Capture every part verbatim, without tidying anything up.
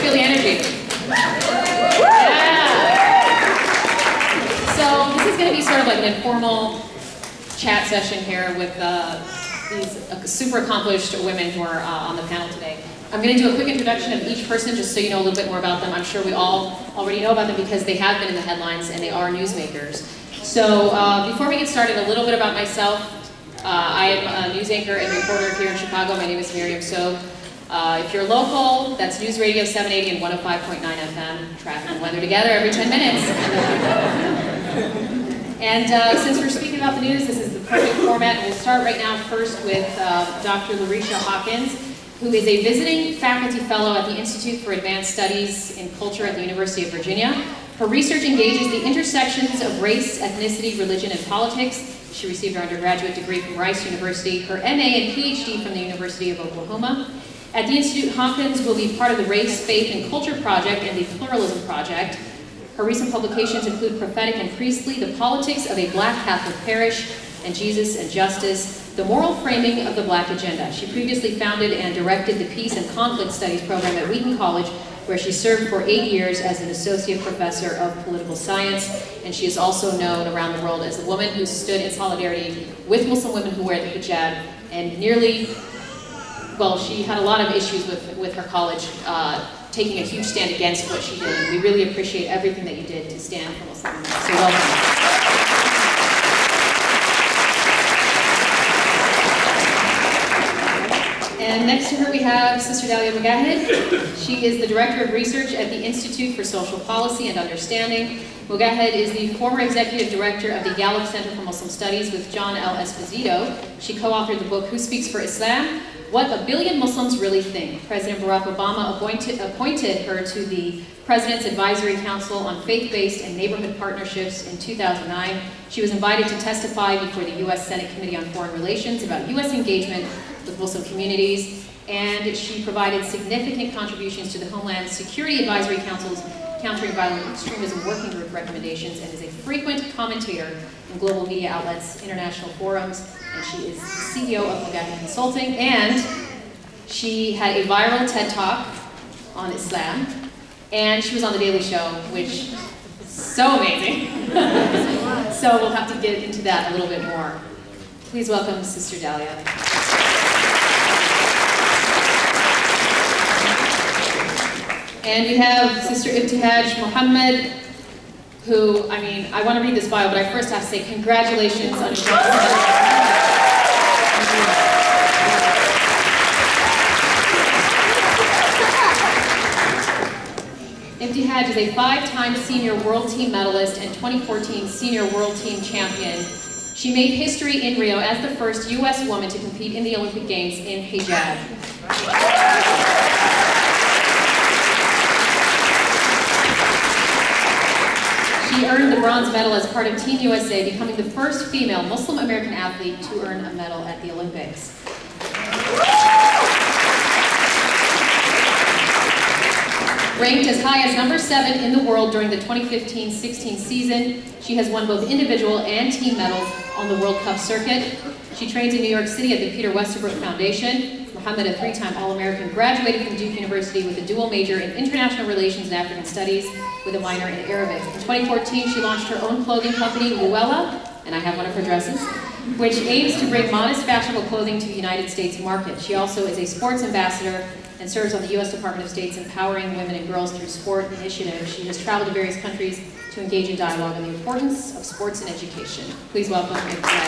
Feel the energy. Yeah. So this is going to be sort of like an informal chat session here with uh, these uh, super accomplished women who are uh, on the panel today. I'm going to do a quick introduction of each person just so you know a little bit more about them. I'm sure we all already know about them because they have been in the headlines and they are newsmakers. So uh, before we get started, a little bit about myself. Uh, I am a news anchor and reporter here in Chicago. My name is Miriam Sobe. Uh, if you're local, that's News Radio seven eighty and one oh five point nine F M. Traffic and weather together every ten minutes. And uh, since we're speaking about the news, this is the perfect format. We'll start right now first with uh, Doctor Larisha Hawkins, who is a visiting faculty fellow at the Institute for Advanced Studies in Culture at the University of Virginia. Her research engages the intersections of race, ethnicity, religion, and politics. She received her undergraduate degree from Rice University, her M A and P H D from the University of Oklahoma. At the Institute, Hawkins will be part of the Race, Faith, and Culture Project and the Pluralism Project. Her recent publications include Prophetic and Priestly, The Politics of a Black Catholic Parish, and Jesus and Justice, The Moral Framing of the Black Agenda. She previously founded and directed the Peace and Conflict Studies program at Wheaton College, where she served for eight years as an associate professor of political science, and she is also known around the world as the woman who stood in solidarity with Muslim women who wear the hijab, and nearly, well, she had a lot of issues with, with her college, uh, taking a huge stand against what she did, and we really appreciate everything that you did to stand for Muslim women. So welcome. And next to her we have Sister Dalia Mogahed. She is the Director of Research at the Institute for Social Policy and Understanding. Mogahed is the former Executive Director of the Gallup Center for Muslim Studies with John L. Esposito. She co-authored the book Who Speaks for Islam? What a Billion Muslims Really Think. President Barack Obama appointed, appointed her to the President's Advisory Council on Faith-Based and Neighborhood Partnerships in two thousand nine. She was invited to testify before the U S Senate Committee on Foreign Relations about U S engagement with Muslim communities, and she provided significant contributions to the Homeland Security Advisory Council's Countering Violent Extremism Working Group recommendations, and is a frequent commentator in global media outlets, international forums, and she is the C E O of Mogahed Consulting, and she had a viral TED Talk on Islam, and she was on The Daily Show, which is so amazing. So we'll have to get into that a little bit more. Please welcome Sister Dalia. And we have Sister Ibtihaj Muhammad, who, I mean, I want to read this bio, but I first have to say congratulations on your Ibtihaj is a five-time senior world team medalist and twenty fourteen senior world team champion. She made history in Rio as the first U S woman to compete in the Olympic Games in hijab. She earned the bronze medal as part of Team U S A, becoming the first female Muslim American athlete to earn a medal at the Olympics. Ranked as high as number seven in the world during the twenty fifteen sixteen season, she has won both individual and team medals on the World Cup circuit. She trains in New York City at the Peter Westerbrook Foundation. Muhammad, a three-time All-American, graduated from Duke University with a dual major in International Relations and African Studies with a minor in Arabic. In twenty fourteen, she launched her own clothing company, Luella, and I have one of her dresses, which aims to bring modest, fashionable clothing to the United States market. She also is a sports ambassador and serves on the U S Department of State's Empowering Women and Girls Through Sport initiative. She has traveled to various countries to engage in dialogue on the importance of sports and education. Please welcome Ibtihaj.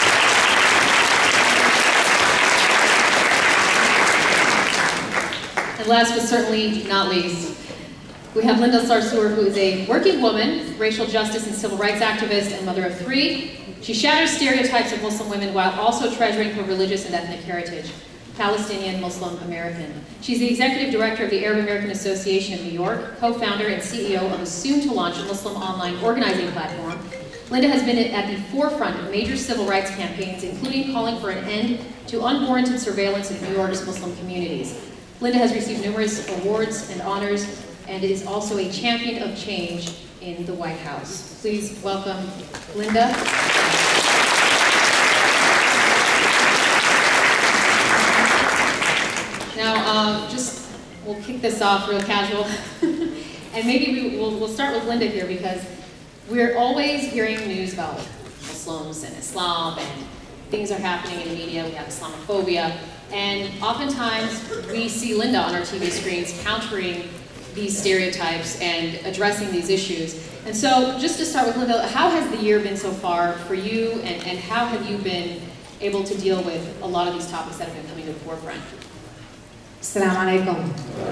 And last but certainly not least, we have Linda Sarsour, who is a working woman, racial justice and civil rights activist, and mother of three. She shatters stereotypes of Muslim women while also treasuring her religious and ethnic heritage. Palestinian Muslim American. She's the Executive Director of the Arab American Association of New York, co-founder and C E O of a soon-to-launch Muslim online organizing platform. Linda has been at the forefront of major civil rights campaigns, including calling for an end to unwarranted surveillance of New York's Muslim communities. Linda has received numerous awards and honors, and is also a champion of change in the White House. Please welcome Linda. Now, um, just we'll kick this off real casual. And maybe we, we'll, we'll start with Linda here, because we're always hearing news about Muslims and Islam, and things are happening in the media. We have Islamophobia. And oftentimes we see Linda on our T V screens countering these stereotypes and addressing these issues. And so just to start with Linda, how has the year been so far for you, and, and how have you been able to deal with a lot of these topics that have been coming to the forefront? Assalamu alaikum.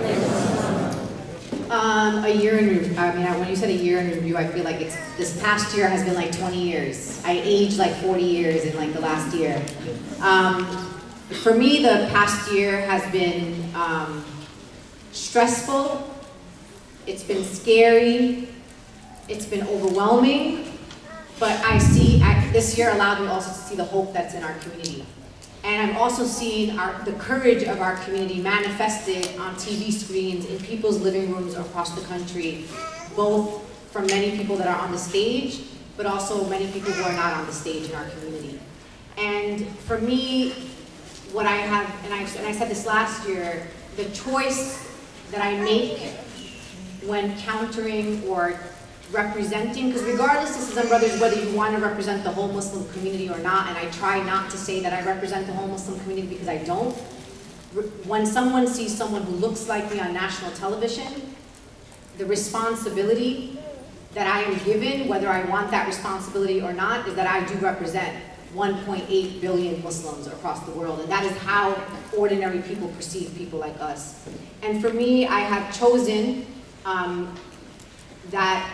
Um, a year in review, I mean, when you said a year in review, I feel like it's, this past year has been like twenty years. I aged like forty years in like the last year. Um, for me, the past year has been um, stressful, it's been scary, it's been overwhelming, but I see, I, this year allowed me also to see the hope that's in our community. And I'm also seeing our, the courage of our community manifested on T V screens, in people's living rooms across the country, both from many people that are on the stage, but also many people who are not on the stage in our community. And for me, what I have, and I, and I said this last year, the choice that I make when countering or representing, because regardless, sisters and brothers, whether you want to represent the whole Muslim community or not, and I try not to say that I represent the whole Muslim community because I don't, when someone sees someone who looks like me on national television, the responsibility that I am given, whether I want that responsibility or not, is that I do represent one point eight billion Muslims across the world, and that is how ordinary people perceive people like us. And for me, I have chosen um, that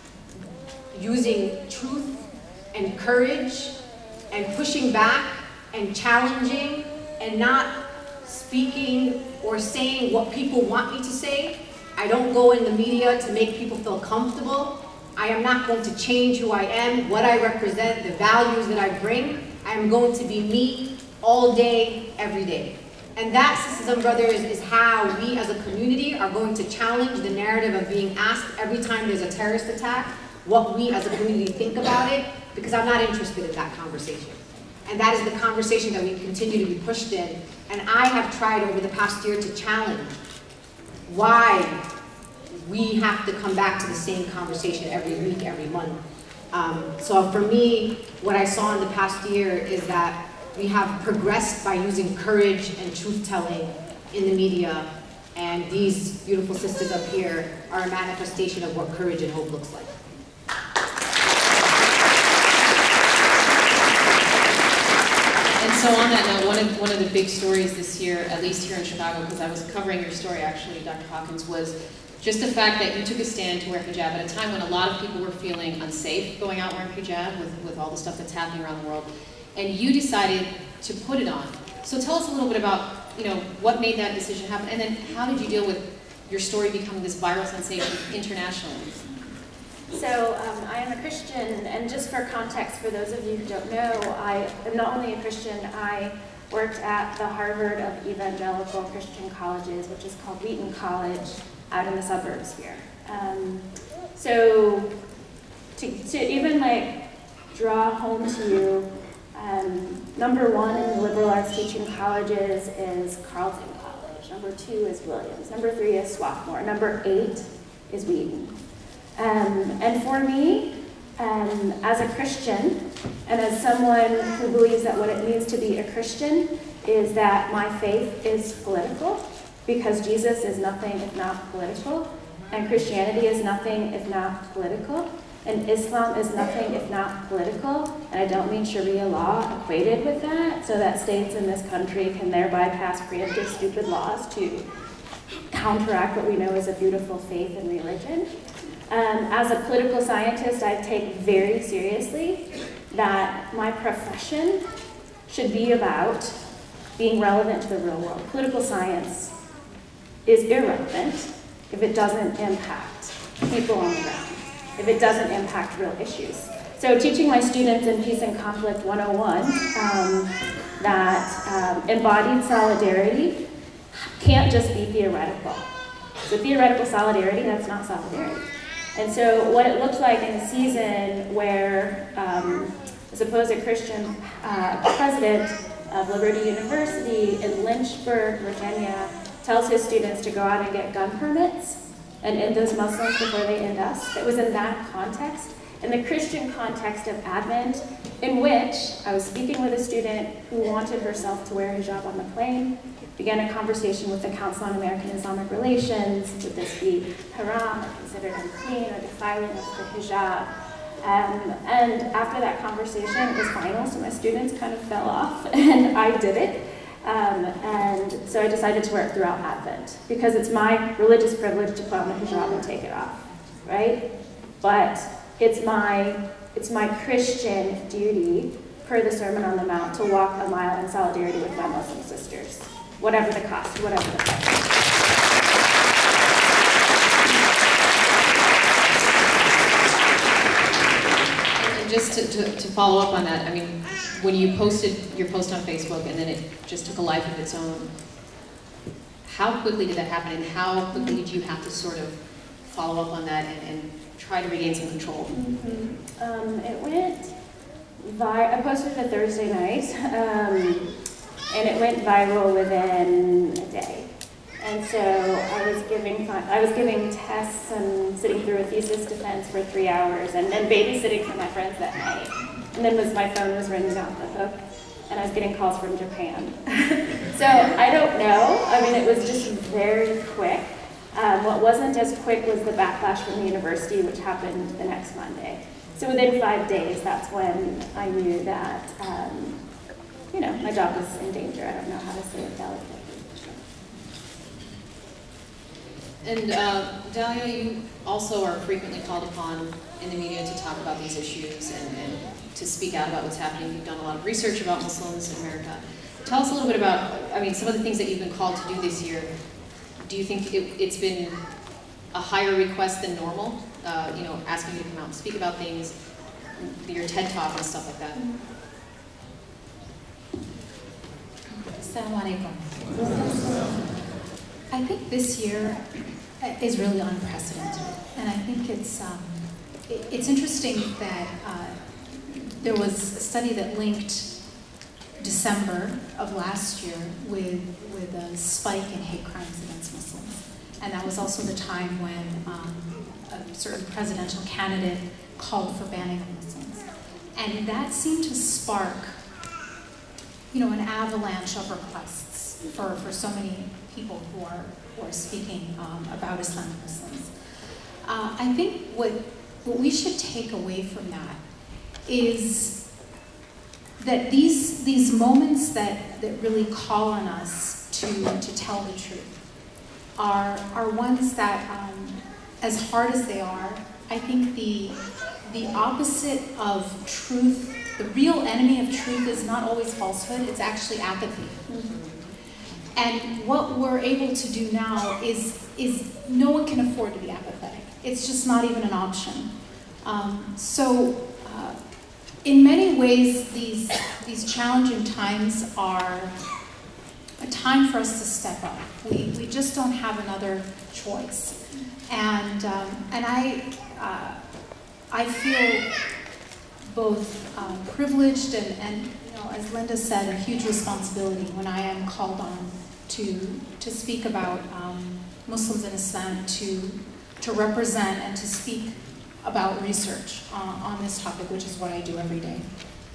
using truth and courage and pushing back and challenging and not speaking or saying what people want me to say. I don't go in the media to make people feel comfortable. I am not going to change who I am, what I represent, the values that I bring. I am going to be me all day, every day. And that, sisters and brothers, is how we as a community are going to challenge the narrative of being asked every time there's a terrorist attack, what we as a community think about it, because I'm not interested in that conversation. And that is the conversation that we continue to be pushed in. And I have tried over the past year to challenge why we have to come back to the same conversation every week, every month. Um, so for me, what I saw in the past year is that we have progressed by using courage and truth-telling in the media, and these beautiful sisters up here are a manifestation of what courage and hope looks like. And so on that note, one of, one of the big stories this year, at least here in Chicago, because I was covering your story actually, Doctor Hawkins, was just the fact that you took a stand to wear hijab at a time when a lot of people were feeling unsafe going out wearing hijab with, with all the stuff that's happening around the world. And you decided to put it on. So tell us a little bit about, you know, what made that decision happen, and then how did you deal with your story becoming this viral sensation internationally? So um, I am a Christian, and just for context, for those of you who don't know, I am not only a Christian, I worked at the Harvard of Evangelical Christian Colleges, which is called Wheaton College, out in the suburbs here. Um, so to, to even like draw home to you, um, number one in the liberal arts teaching colleges is Carleton College. Number two is Williams. Number three is Swarthmore. Number eight is Wheaton. Um, and for me, um, as a Christian, and as someone who believes that what it means to be a Christian is that my faith is political, because Jesus is nothing if not political, and Christianity is nothing if not political, and Islam is nothing if not political, and I don't mean Sharia law equated with that, so that states in this country can thereby pass preemptive stupid laws to counteract what we know is a beautiful faith and religion. Um, as a political scientist, I take very seriously that my profession should be about being relevant to the real world. Political science is irrelevant if it doesn't impact people on the ground, if it doesn't impact real issues. So teaching my students in Peace and Conflict one oh one um, that um, embodied solidarity can't just be theoretical. So theoretical solidarity, that's not solidarity. And so what it looks like in a season where um, a supposed Christian uh, president of Liberty University in Lynchburg, Virginia, tells his students to go out and get gun permits and end those Muslims before they end us. It was in that context, in the Christian context of Advent, in which I was speaking with a student who wanted herself to wear hijab on the plane, began a conversation with the Council on American Islamic Relations. Would this be haram or considered unclean or defiling of the hijab? Um, and after that conversation, it was final, so my students kind of fell off, and I did it. Um, and so I decided to wear it throughout Advent, because it's my religious privilege to put on the hijab and take it off, right? But it's my, it's my Christian duty, per the Sermon on the Mount, to walk a mile in solidarity with my Muslim sisters, whatever the cost, whatever the cost. Just to, to, to follow up on that, I mean, when you posted your post on Facebook and then it just took a life of its own, how quickly did that happen, and how quickly did you have to sort of follow up on that and, and try to regain some control? Mm-hmm. um, it went viral. I posted it Thursday night, um, and it went viral within a day. And so I was giving I was giving tests and sitting through a thesis defense for three hours, and then babysitting for my friends that night. And then was my phone was ringing off the hook, and I was getting calls from Japan. So I don't know. I mean, it was just very quick. Um, what wasn't as quick was the backlash from the university, which happened the next Monday. So within five days, that's when I knew that um, you know, my job was in danger. I don't know how to say it delicately. And uh, Dalia, you also are frequently called upon in the media to talk about these issues and, and to speak out about what's happening. You've done a lot of research about Muslims in America. Tell us a little bit about, I mean, some of the things that you've been called to do this year. Do you think it, it's been a higher request than normal? Uh, you know, asking you to come out and speak about things, your TED Talk and stuff like that. Assalamu alaikum. I think this year is really unprecedented, and I think it's um, it, it's interesting that uh, there was a study that linked December of last year with with a spike in hate crimes against Muslims, and that was also the time when um, a certain presidential candidate called for banning Muslims, and that seemed to spark, you know, an avalanche of requests for for so many people who are, who are speaking um, about Islamic Muslims. Uh, I think what, what we should take away from that is that these, these moments that, that really call on us to, to tell the truth are, are ones that, um, as hard as they are, I think the, the opposite of truth, the real enemy of truth is not always falsehood, it's actually apathy. Mm-hmm. And what we're able to do now is, is no one can afford to be apathetic. It's just not even an option. Um, so uh, in many ways, these, these challenging times are a time for us to step up. We, we just don't have another choice. And, um, and I, uh, I feel both um, privileged and, and you know, as Linda said, a huge responsibility when I am called on to, to speak about um, Muslims in Islam, to, to represent and to speak about research uh, on this topic, which is what I do every day.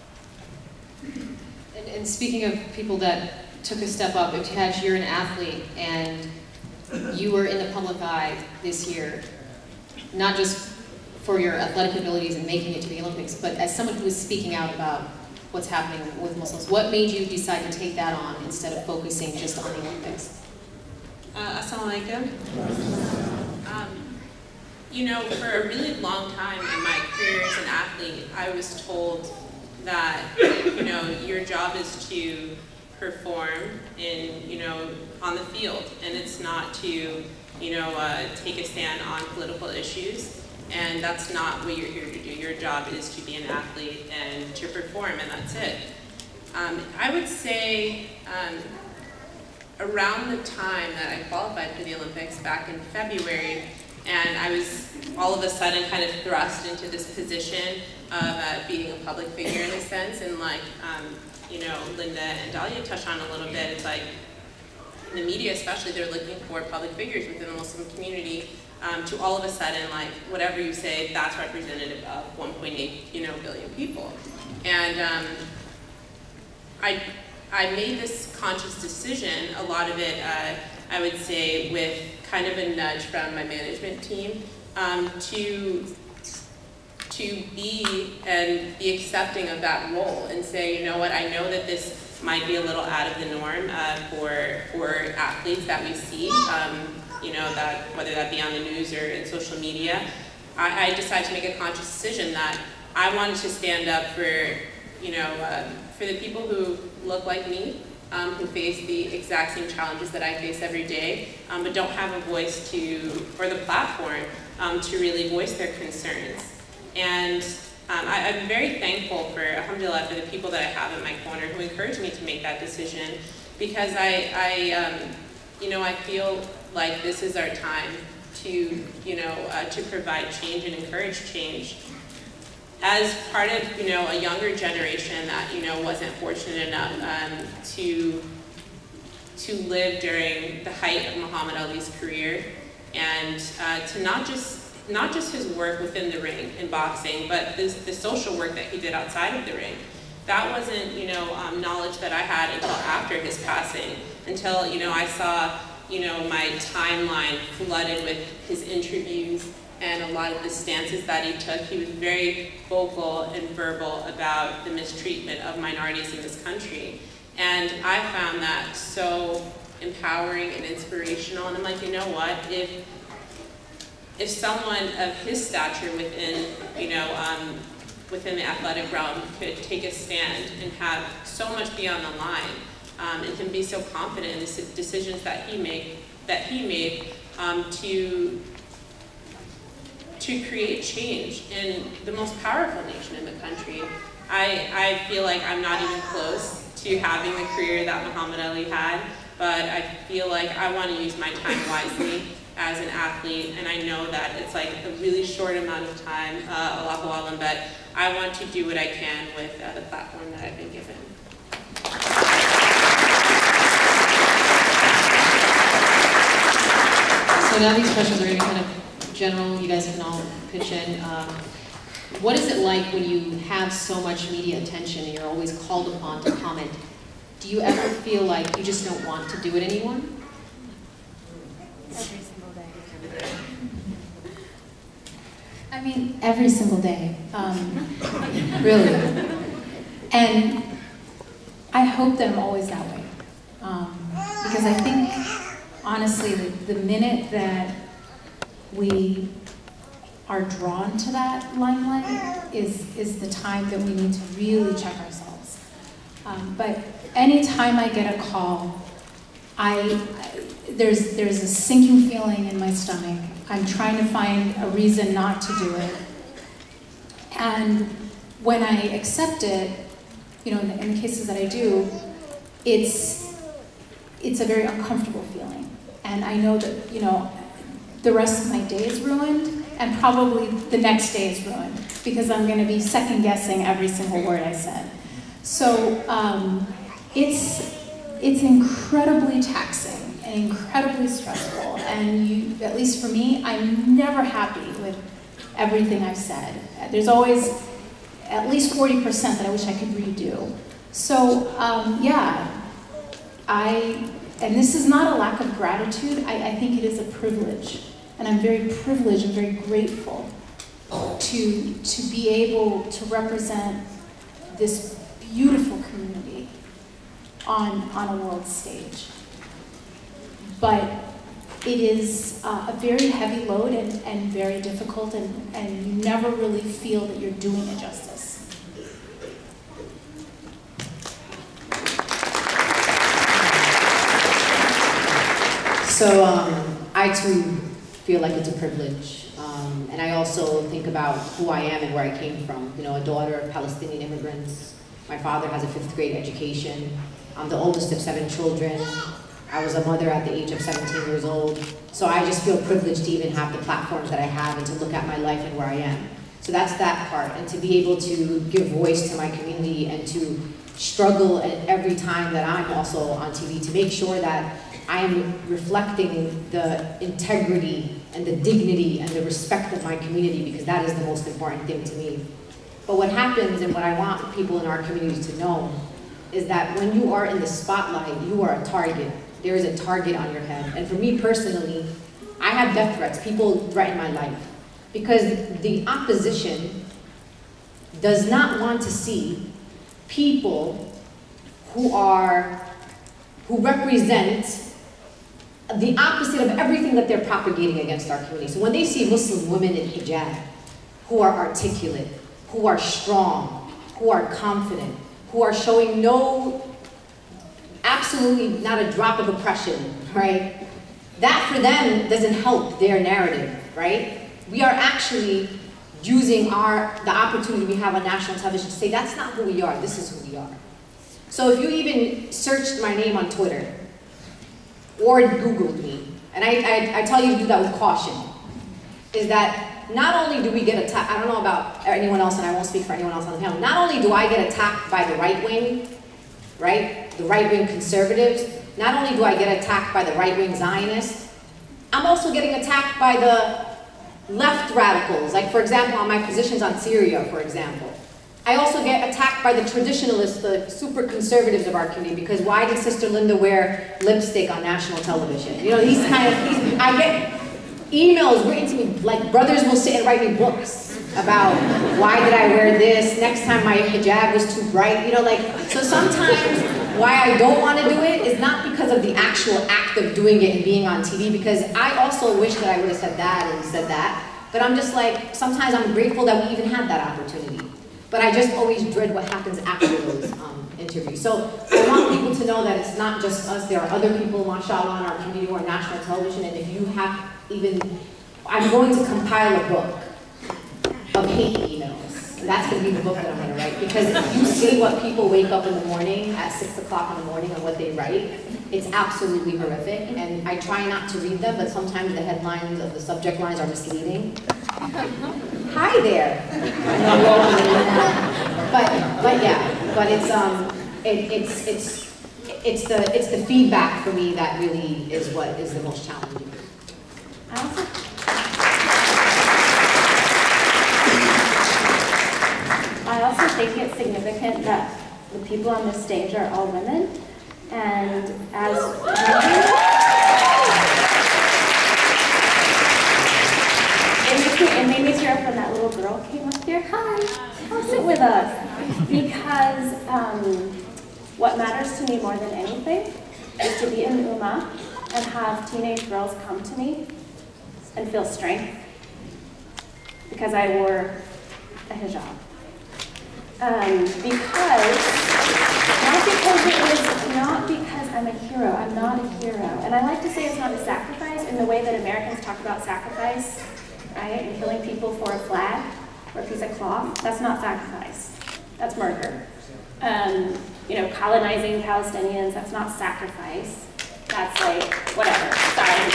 And, and speaking of people that took a step up, Ibtihaj, you're an athlete, and you were in the public eye this year, not just for your athletic abilities and making it to the Olympics, but as someone who is speaking out about what's happening with Muslims. What made you decide to take that on instead of focusing just on the Olympics? Uh, Assalamu alaikum. Um, you know, for a really long time in my career as an athlete, I was told that, you know, your job is to perform in, you know, on the field, and it's not to, you know, uh, take a stand on political issues. And that's not what you're here to do. Your job is to be an athlete and to perform, and that's it. Um, I would say um, around the time that I qualified for the Olympics back in February, and I was all of a sudden kind of thrust into this position of uh, being a public figure in a sense, and like, um, you know, Linda and Dalia touched on a little bit, it's like, the media especially, they're looking for public figures within the Muslim community um, to all of a sudden, like, whatever you say, that's representative of one point eight you know, billion people. And um, I, I made this conscious decision, a lot of it, uh, I would say, with kind of a nudge from my management team, um, to, to be and be accepting of that role and say, you know what, I know that this might be a little out of the norm uh, for, for athletes that we see, um, you know, that whether that be on the news or in social media. I, I decided to make a conscious decision that I wanted to stand up for, you know, uh, for the people who look like me, um, who face the exact same challenges that I face every day, um, but don't have a voice to, or the platform um, to really voice their concerns. And Um, I, I'm very thankful for, alhamdulillah, for the people that I have in my corner who encourage me to make that decision, because I, I um, you know, I feel like this is our time to, you know, uh, to provide change and encourage change. As part of, you know, a younger generation that, you know, wasn't fortunate enough um, to, to live during the height of Muhammad Ali's career, and uh, to not just not just his work within the ring in boxing, but this, the social work that he did outside of the ring. That wasn't, you know, um, knowledge that I had until after his passing, until, you know, I saw, you know, my timeline flooded with his interviews and a lot of the stances that he took. He was very vocal and verbal about the mistreatment of minorities in this country. And I found that so empowering and inspirational, and I'm like, you know what, if If someone of his stature within, you know, um, within the athletic realm could take a stand and have so much be on the line, um, and can be so confident in the decisions that he made, that he made um, to to create change in the most powerful nation in the country, I I feel like I'm not even close to having the career that Muhammad Ali had, but I feel like I want to use my time wisely as an athlete, and I know that it's like a really short amount of time, uh, Allahu Alam, but I want to do what I can with uh, the platform that I've been given. So now these questions are going to be kind of general, you guys can all pitch in. Um, what is it like when you have so much media attention and you're always called upon to comment? Do you ever feel like you just don't want to do it anymore? Every single day. I mean, every single day, um, really. And I hope that I'm always that way. Um, because I think, honestly, the, the minute that we are drawn to that limelight is, is the time that we need to really check ourselves. Um, but anytime I get a call, I, there's, there's a sinking feeling in my stomach. I'm trying to find a reason not to do it. And when I accept it, you know, in the, in the cases that I do, it's, it's a very uncomfortable feeling. And I know that, you know, the rest of my day is ruined, and probably the next day is ruined, because I'm going to be second guessing every single word I said. So um, it's, it's incredibly taxing and incredibly stressful, and you, at least for me, I'm never happy with everything I've said. There's always at least forty percent that I wish I could redo. So um, yeah, I, and this is not a lack of gratitude, I, I think it is a privilege. And I'm very privileged and very grateful to, to be able to represent this beautiful community on, on a world stage. But it is uh, a very heavy load and, and very difficult, and, and you never really feel that you're doing it justice. So um, I too feel like it's a privilege. Um, and I also think about who I am and where I came from. You know, a daughter of Palestinian immigrants. My father has a fifth grade education. I'm the oldest of seven children. I was a mother at the age of seventeen years old. So I just feel privileged to even have the platforms that I have and to look at my life and where I am. So that's that part. And to be able to give voice to my community and to struggle at every time that I'm also on T V to make sure that I am reflecting the integrity and the dignity and the respect of my community, because that is the most important thing to me. But what happens, and what I want people in our community to know, is that when you are in the spotlight, you are a target. There is a target on your head. And for me personally, I have death threats. People threaten my life. Because the opposition does not want to see people who are, who represent the opposite of everything that they're propagating against our community. So when they see Muslim women in hijab, who are articulate, who are strong, who are confident, who are showing no, absolutely not a drop of oppression, right? That for them doesn't help their narrative, right? We are actually using our, the opportunity we have on national television to say, that's not who we are, this is who we are. So if you even searched my name on Twitter, or Googled me, and I, I, I tell you to do that with caution, is that not only do we get attacked, I don't know about anyone else, and I won't speak for anyone else on the panel, not only do I get attacked by the right wing, right, the right wing conservatives, not only do I get attacked by the right wing Zionists, I'm also getting attacked by the left radicals, like for example on my positions on Syria, for example. I also get attacked by the traditionalists, the super conservatives of our community, because why did Sister Linda wear lipstick on national television? You know, these kind of, these, I get emails written to me, like brothers will sit and write me books about why did I wear this, next time my hijab was too bright, you know, like, so sometimes why I don't want to do it is not because of the actual act of doing it and being on T V, because I also wish that I would have said that and said that, but I'm just like, sometimes I'm grateful that we even had that opportunity. But I just always dread what happens after those um, interviews. So I want people to know that it's not just us, there are other people, mashallah, on our community who are on national television, and if you have even, I'm going to compile a book of hate emails. And that's going to be the book that I'm going to write, because if you see what people wake up in the morning at six o'clock in the morning and what they write, it's absolutely horrific. And I try not to read them, but sometimes the headlines of the subject lines are misleading. Hi there. but but yeah, but it's um it, it's it's it's the it's the feedback for me that really is what is the most challenging. I also, I also think it's significant that the people on this stage are all women, and as it makes me, it made me tear up when that little girl came up here. Hi, come sit with us. Because um, what matters to me more than anything is to be in the Ummah and have teenage girls come to me and feel strength because I wore a hijab. Um, because, not because it is, not because I'm a hero, I'm not a hero. And I like to say it's not a sacrifice in the way that Americans talk about sacrifice, right? And killing people for a flag or a piece of cloth, that's not sacrifice, that's murder. Um, you know, colonizing Palestinians, that's not sacrifice. That's like, whatever, sorry.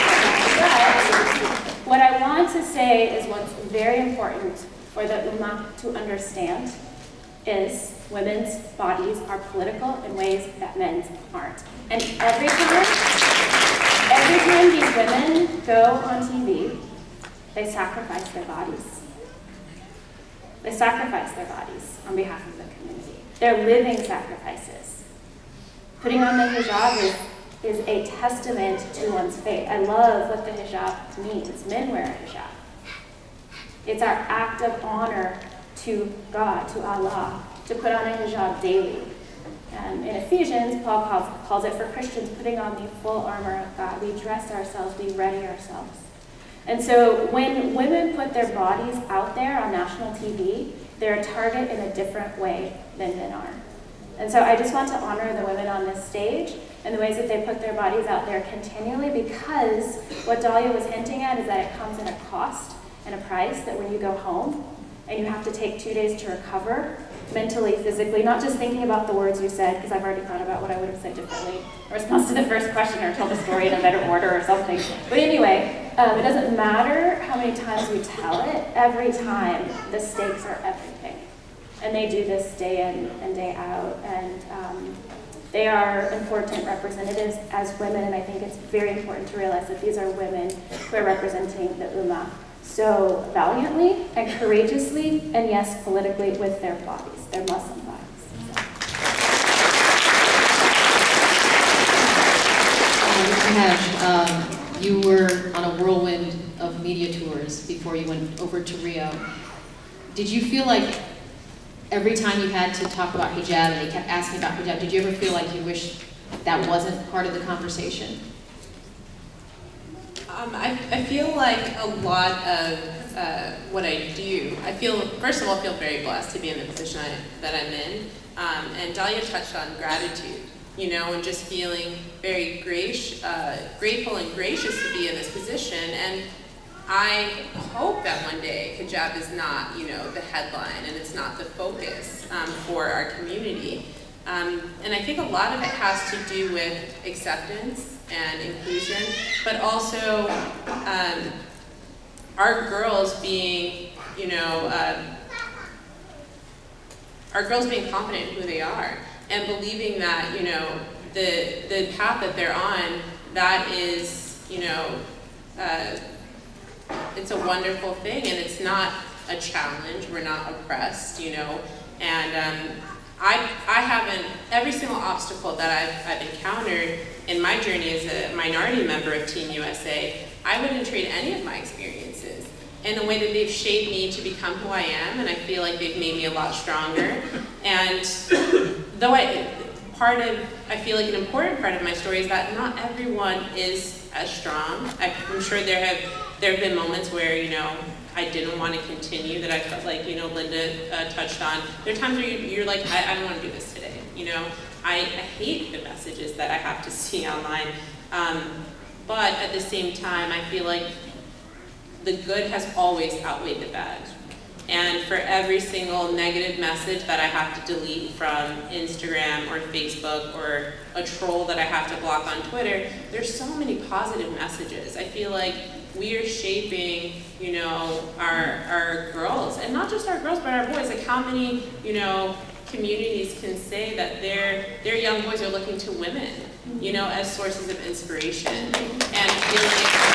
But what I want to say is what's very important for the Ummah to understand is women's bodies are political in ways that men's aren't. And every time, every time these women go on T V, they sacrifice their bodies. They sacrifice their bodies on behalf of the community. They're living sacrifices. Putting on the hijab is is a testament to one's faith. I love what the hijab means. Men wear a hijab. It's our act of honor to God, to Allah, to put on a hijab daily. Um, in Ephesians, Paul calls, calls it for Christians putting on the full armor of God. We dress ourselves, we ready ourselves. And so when women put their bodies out there on national T V, they're a target in a different way than men are. And so I just want to honor the women on this stage and the ways that they put their bodies out there continually, because what Dahlia was hinting at is that it comes at a cost and a price, that when you go home and you have to take two days to recover, mentally, physically, not just thinking about the words you said, because I've already thought about what I would have said differently in response to the first question, or told the story in a better order or something. But anyway, um, it doesn't matter how many times we tell it, every time the stakes are everything. And they do this day in and day out. And um, they are important representatives as women, and I think it's very important to realize that these are women who are representing the Ummah so valiantly and courageously, and yes, politically, with their bodies, their Muslim bodies. Haj, um, you were on a whirlwind of media tours before you went over to Rio. Did you feel like every time you had to talk about hijab and they kept asking about hijab, did you ever feel like you wished that wasn't part of the conversation? Um, I, I feel like a lot of uh, what I do, I feel, first of all, I feel very blessed to be in the position I, that I'm in. Um, and Dahlia touched on gratitude, you know, and just feeling very gracious, uh, grateful and gracious to be in this position. And I hope that one day hijab is not, you know, the headline and it's not the focus um, for our community. Um, and I think a lot of it has to do with acceptance and inclusion, but also um, our girls being, you know, uh, our girls being confident in who they are and believing that, you know, the, the path that they're on, that is, you know, uh, it's a wonderful thing and it's not a challenge. We're not oppressed, you know, and um, I, I haven't, every single obstacle that I've, I've encountered in my journey as a minority member of Team U S A, I wouldn't trade any of my experiences in the way that they've shaped me to become who I am, and I feel like they've made me a lot stronger. And though I, part of, I feel like an important part of my story is that not everyone is as strong. I'm sure there have, there have been moments where, you know, I didn't want to continue, that I felt like, you know, Linda uh, touched on. There are times where you, you're like, I, I don't want to do this today, you know. I, I hate the messages that I have to see online. Um, but at the same time, I feel like the good has always outweighed the bad. And for every single negative message that I have to delete from Instagram or Facebook, or a troll that I have to block on Twitter, there's so many positive messages. I feel like we are shaping, you know, our, our girls, and not just our girls, but our boys. Like, how many, you know, communities can say that their, their young boys are looking to women, you know, as sources of inspiration, and feeling,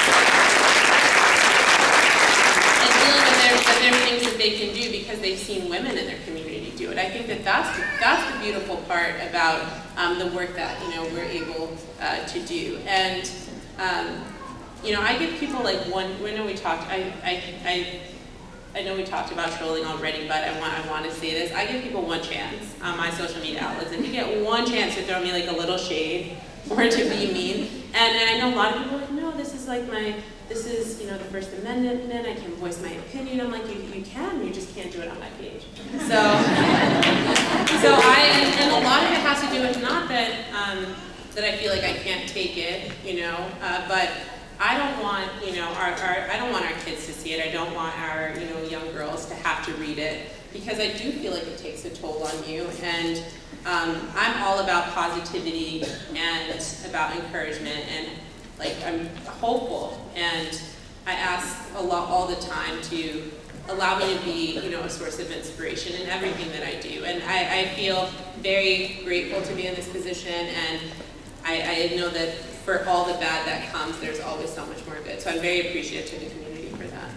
and feeling that there, that there are things that they can do because they've seen women in their community do it. I think that that's the, that's the beautiful part about um, the work that, you know, we're able uh, to do. And um, you know, I give people like one, I know we talked, I, I, I, I know we talked about trolling already, but I want, I want to say this. I give people one chance on my social media outlets. If you get one chance to throw me like a little shade or to be mean, and, and I know a lot of people are like, no, this is like my, this is, you know, the First Amendment, I can voice my opinion. I'm like, you, you can, you just can't do it on my page. So, so I, and, and a lot of it has to do with not that, um, that I feel like I can't take it, you know, uh, but I don't want, you know, our, our, I don't want our kids to see it. I don't want our, you know, young girls to have to read it, because I do feel like it takes a toll on you. And um, I'm all about positivity and about encouragement, and like I'm hopeful. And I ask a lot all the time to allow me to be, you know, a source of inspiration in everything that I do. And I, I feel very grateful to be in this position, and I, I know that for all the bad that comes, there's always so much more good. So I'm very appreciative to the community for that.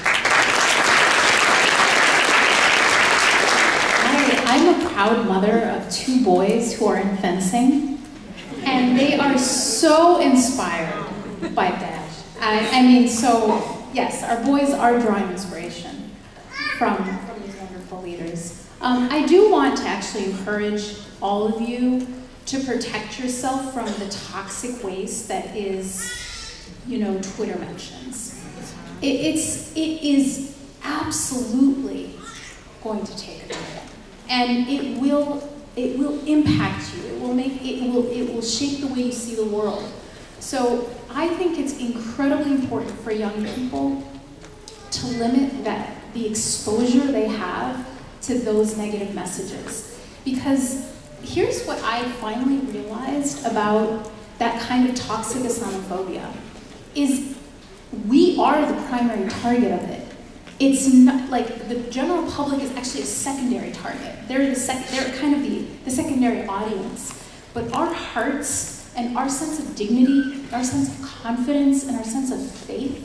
I, I'm a proud mother of two boys who are in fencing, and they are so inspired by Dad. I, I mean, so yes, our boys are drawing inspiration from, from these wonderful leaders. Um, I do want to actually encourage all of you to protect yourself from the toxic waste that is, you know, Twitter mentions. It, it's, it is absolutely going to take a toll, and it will, it will impact you. It will make, it will, it will shape the way you see the world. So I think it's incredibly important for young people to limit that, the exposure they have to those negative messages, because here's what I finally realized about that kind of toxic Islamophobia, is we are the primary target of it. It's not, like, the general public is actually a secondary target. They're, the sec they're kind of the, the secondary audience. but our hearts and our sense of dignity, our sense of confidence, and our sense of faith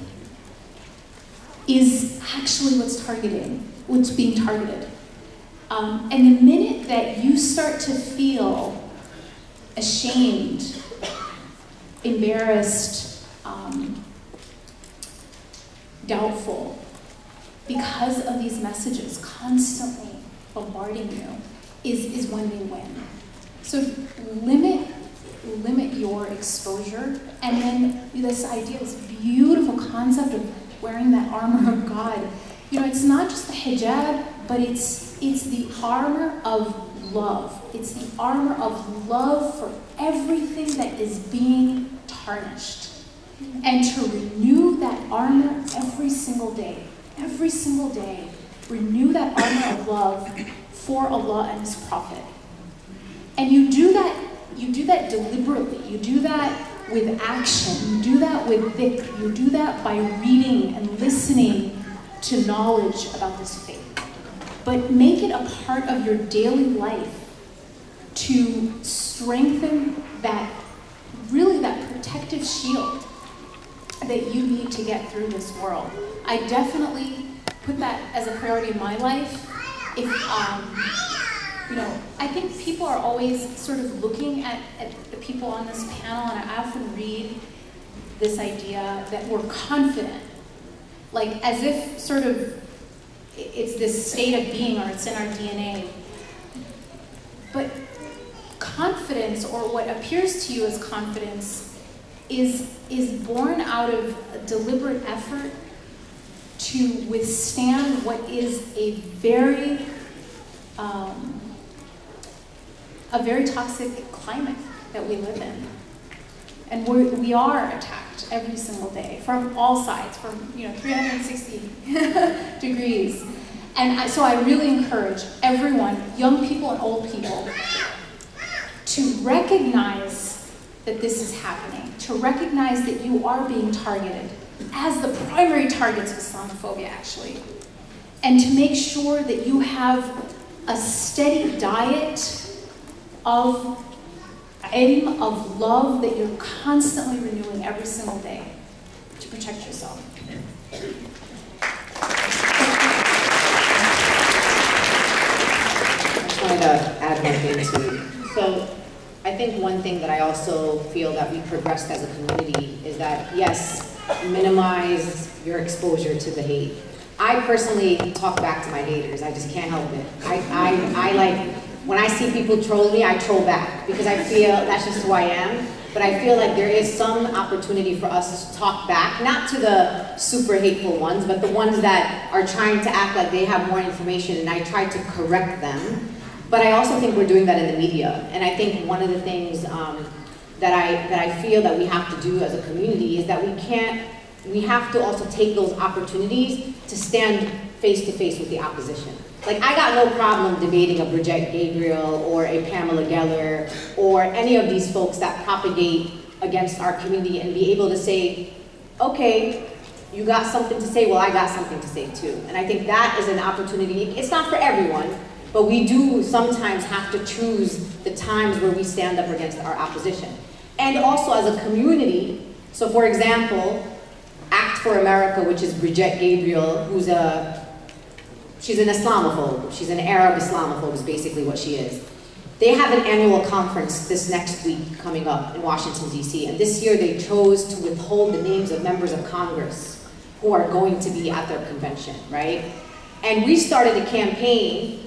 is actually what's targeted, what's being targeted. Um, and the minute that you start to feel ashamed, embarrassed, um, doubtful, because of these messages constantly bombarding you, is, is when we win. So limit, limit your exposure, and then this idea, this beautiful concept of wearing that armor of God. You know, it's not just the hijab, but it's, it's the armor of love. It's the armor of love for everything that is being tarnished. And to renew that armor every single day, every single day, renew that armor of love for Allah and His Prophet. And you do that, you do that deliberately. You do that with action. You do that with dhikr. You do that by reading and listening to knowledge about this faith. But make it a part of your daily life to strengthen that, really that protective shield that you need to get through this world. I definitely put that as a priority in my life. If, um, you know, I think people are always sort of looking at, at the people on this panel, and I often read this idea that we're confident, like as if sort of it's this state of being or it's in our D N A. But confidence, or what appears to you as confidence, is, is born out of a deliberate effort to withstand what is a very, um, a very toxic climate that we live in. And we're, we are attacked every single day from all sides, from you know three hundred sixty degrees. And I, so I really encourage everyone, young people and old people, to recognize that this is happening, to recognize that you are being targeted as the primary targets of Islamophobia, actually, and to make sure that you have a steady diet of ilm, of love, that you're constantly renewing every single day to protect yourself. I just wanted to add one thing too. So I think one thing that I also feel that we progressed as a community is that, yes, minimize your exposure to the hate. I personally talk back to my haters. I just can't help it. I, I, I like, when I see people troll me, I troll back because I feel that's just who I am. But I feel like there is some opportunity for us to talk back, not to the super hateful ones, but the ones that are trying to act like they have more information, and I try to correct them. But I also think we're doing that in the media. And I think one of the things um, that, I, that I feel that we have to do as a community is that we can't, we have to also take those opportunities to stand face to face with the opposition. Like, I got no problem debating a Bridget Gabriel or a Pamela Geller or any of these folks that propagate against our community and be able to say, okay, you got something to say, well, I got something to say too. And I think that is an opportunity. It's not for everyone, but we do sometimes have to choose the times where we stand up against our opposition. And also as a community, so for example, Act for America, which is Bridget Gabriel, who's a She's an Islamophobe. She's an Arab Islamophobe is basically what she is. They have an annual conference this next week coming up in Washington, D C, and this year they chose to withhold the names of members of Congress who are going to be at their convention, right? And we started a campaign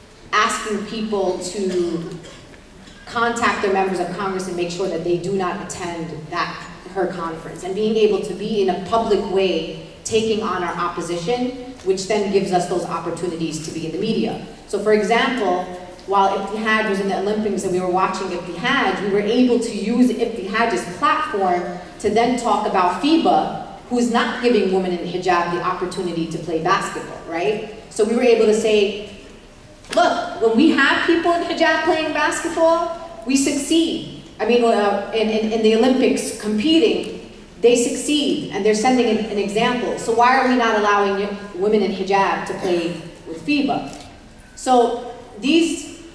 asking people to contact their members of Congress and make sure that they do not attend that, her conference, and being able to be in a public way taking on our opposition, which then gives us those opportunities to be in the media. So for example, while Ibtihaj was in the Olympics and we were watching Ibtihaj, we were able to use Ibtihaj's platform to then talk about FIBA, who's not giving women in hijab the opportunity to play basketball, right? So we were able to say, look, when we have people in hijab playing basketball, we succeed. I mean, uh, in, in, in the Olympics competing, they succeed, and they're sending an, an example. So why are we not allowing women in hijab to play with FIBA? So these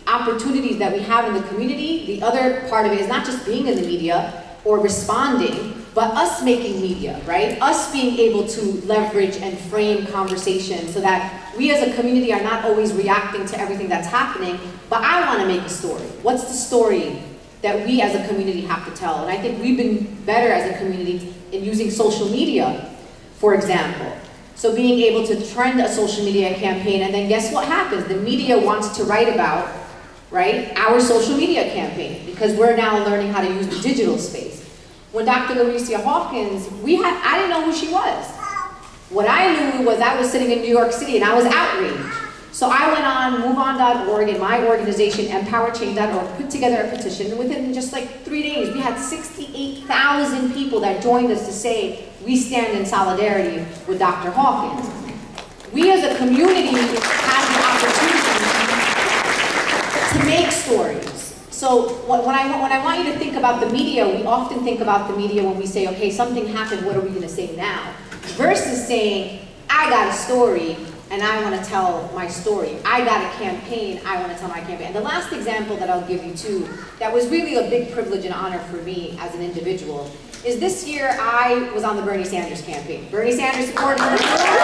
opportunities that we have in the community, the other part of it is not just being in the media or responding, but us making media, right? Us being able to leverage and frame conversation so that we as a community are not always reacting to everything that's happening, but I want to make a story. What's the story that we as a community have to tell? And I think we've been better as a community in using social media, for example. So being able to trend a social media campaign, and then guess what happens? The media wants to write about, right, our social media campaign, because we're now learning how to use the digital space. When Doctor Laricia Hawkins, we had, I didn't know who she was. What I knew was I was sitting in New York City and I was outraged. So I went on move on dot org and my organization, empower change dot org, put together a petition. And within just like three days, we had sixty-eight thousand people that joined us to say, we stand in solidarity with Doctor Hawkins. We as a community have the opportunity to make stories. So when I, when I want you to think about the media, we often think about the media when we say, okay, something happened, what are we gonna say now? Versus saying, I got a story, and I want to tell my story. I got a campaign, I want to tell my campaign. And the last example that I'll give you too, that was really a big privilege and honor for me as an individual, is this year I was on the Bernie Sanders campaign. Bernie Sanders supported me.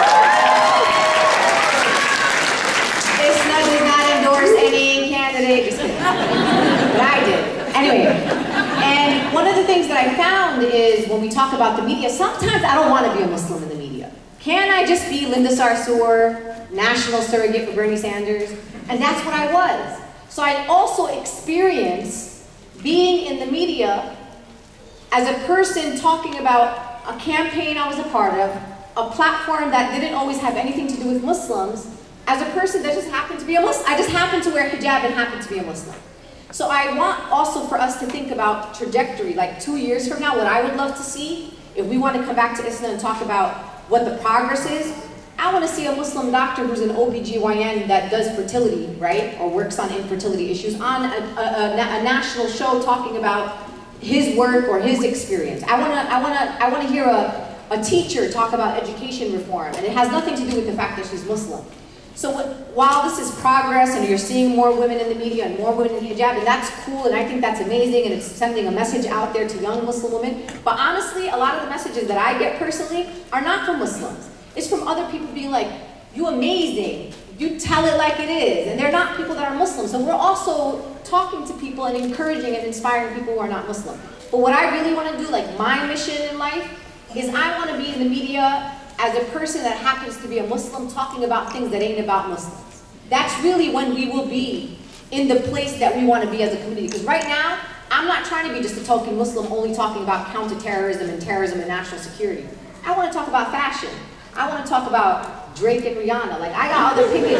This does not endorse any candidate, just kidding. But I did. Anyway, and one of the things that I found is when we talk about the media, sometimes I don't want to be a Muslim in the media. Can I just be Linda Sarsour, national surrogate for Bernie Sanders? And that's what I was. So I also experienced being in the media as a person talking about a campaign I was a part of, a platform that didn't always have anything to do with Muslims, as a person that just happened to be a Muslim. I just happened to wear hijab and happened to be a Muslim. So I want also for us to think about trajectory, like two years from now, what I would love to see, if we want to come back to Islam and talk about what the progress is, I want to see a Muslim doctor who's an O B G Y N that does fertility, right, or works on infertility issues on a, a, a, a national show talking about his work or his experience. I want to, I want to, I want to hear a, a teacher talk about education reform, and it has nothing to do with the fact that she's Muslim. So what, while this is progress and you're seeing more women in the media and more women in hijab, and that's cool, and I think that's amazing, and it's sending a message out there to young Muslim women, but honestly, a lot of the messages that I get personally are not from Muslims. It's from other people being like, you amazing, you tell it like it is, and they're not people that are Muslim. So we're also talking to people and encouraging and inspiring people who are not Muslim. But what I really want to do, like my mission in life, is I want to be in the media as a person that happens to be a Muslim talking about things that ain't about Muslims. That's really when we will be in the place that we want to be as a community. Because right now, I'm not trying to be just a token Muslim only talking about counterterrorism and terrorism and national security. I want to talk about fashion. I want to talk about Drake and Rihanna. Like, I got other opinions.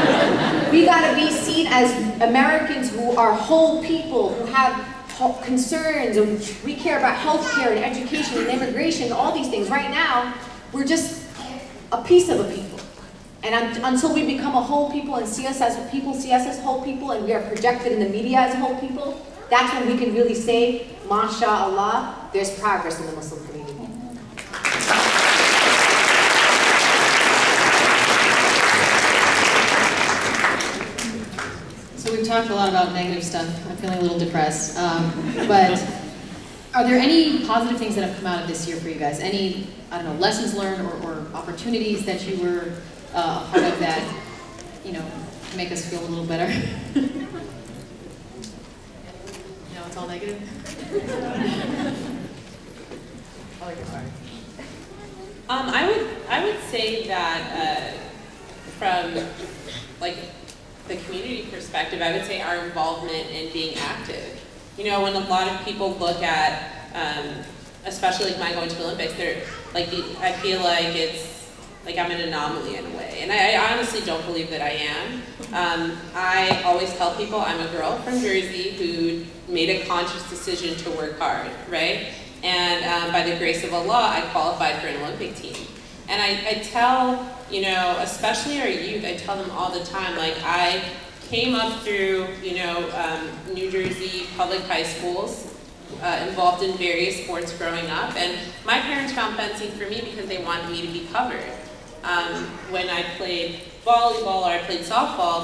We got to be seen as Americans who are whole people, who have concerns, and we care about healthcare and education and immigration and all these things. Right now, we're just a piece of a people. And un until we become a whole people and see us as a people, see us as whole people, and we are projected in the media as whole people, that's when we can really say, MashaAllah, there's progress in the Muslim community. So we've talked a lot about negative stuff. I'm feeling a little depressed. Um, but are there any positive things that have come out of this year for you guys? Any, I don't know, lessons learned or, or opportunities that you were uh, a part of that, you know, make us feel a little better? No, it's all negative? Um, I would I would say that uh, from like the community perspective, I would say our involvement in being active. You know, when a lot of people look at, um, especially like my going to the Olympics, they're like the, I feel like it's like I'm an anomaly in a way, and I, I honestly don't believe that I am. Um, I always tell people I'm a girl from Jersey who made a conscious decision to work hard, right? And um, by the grace of Allah, I qualified for an Olympic team. And I, I tell, you know, especially our youth, I tell them all the time, like I came up through, you know, um, New Jersey public high schools, uh, involved in various sports growing up, and my parents found fencing for me because they wanted me to be covered. Um, when I played volleyball or I played softball,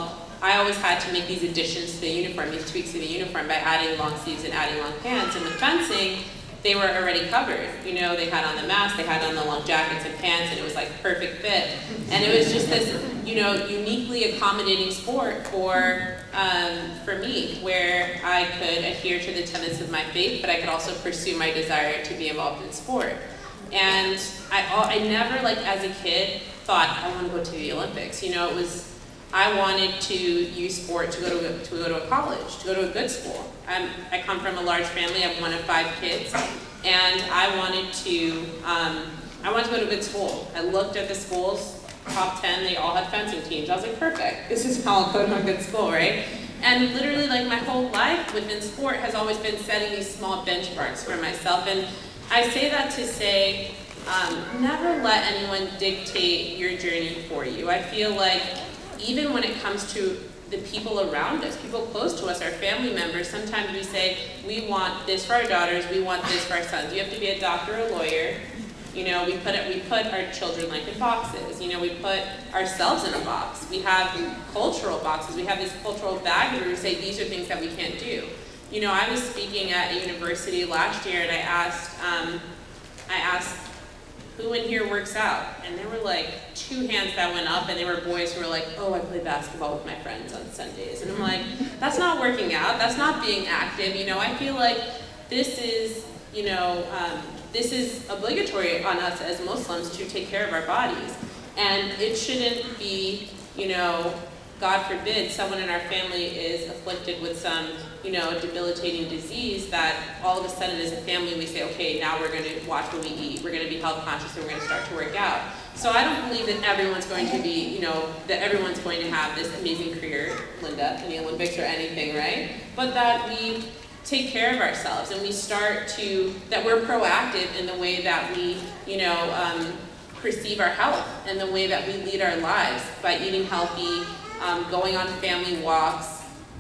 I always had to make these additions to the uniform, these tweaks to the uniform by adding long sleeves and adding long pants. And with fencing, they were already covered. You know, they had on the mask, they had on the long jackets and pants, and it was like perfect fit. And it was just this, you know, uniquely accommodating sport for, um, for me, where I could adhere to the tenets of my faith, but I could also pursue my desire to be involved in sport. And I, I never, like as a kid, thought I want to go to the Olympics. You know, it was, I wanted to use sport to go to a, to go to a college, to go to a good school. I'm, I come from a large family. I'm one of five kids, and I wanted to um, I wanted to go to a good school. I looked at the schools, top ten. They all had fencing teams. I was like, perfect. This is how I'll go to a good school, right? And literally, like my whole life within sport has always been setting these small benchmarks for myself. And I say that to say, um, never let anyone dictate your journey for you. I feel like even when it comes to the people around us, people close to us, our family members, sometimes we say, we want this for our daughters, we want this for our sons. You have to be a doctor or a lawyer. You know, we put, it, we put our children like in boxes. You know, we put ourselves in a box. We have cultural boxes. We have this cultural bag where we say, these are things that we can't do. You know, I was speaking at a university last year, and I asked, um, I asked, who in here works out? And there were like two hands that went up, and they were boys who were like, oh, I play basketball with my friends on Sundays. And I'm like, that's not working out, that's not being active. You know, I feel like this is, you know, um, this is obligatory on us as Muslims to take care of our bodies. And it shouldn't be, you know, God forbid, someone in our family is afflicted with some, you know, debilitating disease that all of a sudden as a family we say, okay, now we're going to watch what we eat. We're going to be health conscious and we're going to start to work out. So I don't believe that everyone's going to be, you know, that everyone's going to have this amazing career, Linda, in the Olympics or anything, right? But that we take care of ourselves and we start to, that we're proactive in the way that we, you know, um, perceive our health and the way that we lead our lives by eating healthy, Um, going on family walks,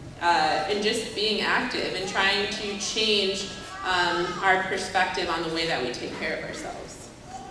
uh, and just being active and trying to change um, our perspective on the way that we take care of ourselves.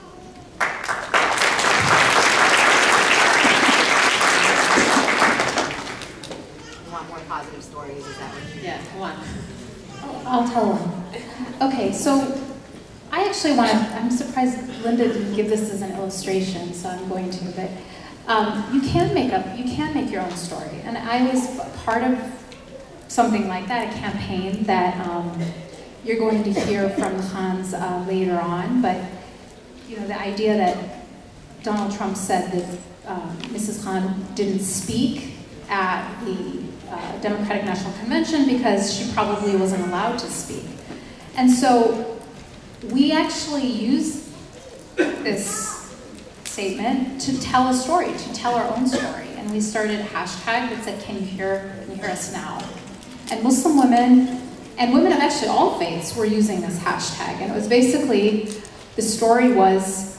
You want more positive stories, is that what you Yeah, come on. I'll tell them. Okay, so I actually want to, I'm surprised Linda didn't give this as an illustration, so I'm going to, but um, you can make up, you can make your own story. And I was part of something like that, a campaign that um, you're going to hear from Hans uh, later on, but you know, the idea that Donald Trump said that um, Missus Khan didn't speak at the uh, Democratic National Convention because she probably wasn't allowed to speak. And so we actually use this statement to tell a story, to tell our own story. And we started a hashtag that said, can you hear, can you hear us now? And Muslim women, and women of actually all faiths were using this hashtag. And it was basically, the story was,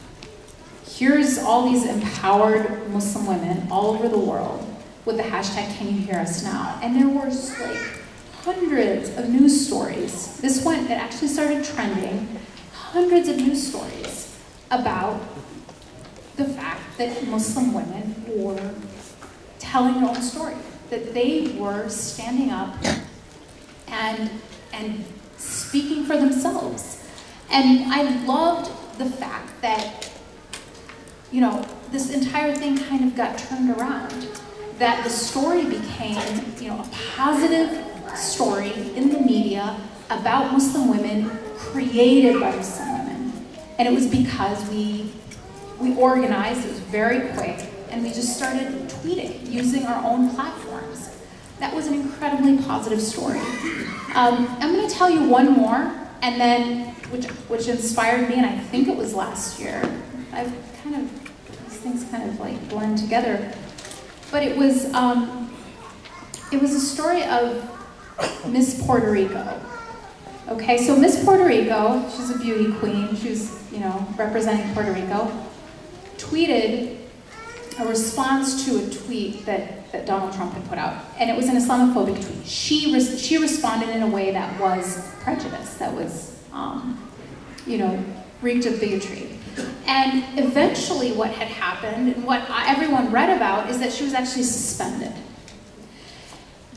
here's all these empowered Muslim women all over the world with the hashtag, can you hear us now? And there were like hundreds of news stories. This went, it actually started trending, hundreds of news stories about the fact that Muslim women were telling their own story, that they were standing up and, and speaking for themselves. And I loved the fact that, you know, this entire thing kind of got turned around, that the story became, you know, a positive story in the media about Muslim women, created by Muslim women. And it was because we We organized, it was very quick, and we just started tweeting using our own platforms. That was an incredibly positive story. Um, I'm going to tell you one more, and then, which, which inspired me, and I think it was last year. I've kind of, these things kind of like blend together. But it was, um, it was a story of Miss Puerto Rico. Okay, so Miss Puerto Rico, she's a beauty queen, she's, you know, representing Puerto Rico, tweeted a response to a tweet that, that Donald Trump had put out, and it was an Islamophobic tweet. She, res she responded in a way that was prejudice, that was, um, you know, reeked of bigotry. And eventually what had happened, and what everyone read about, is that she was actually suspended.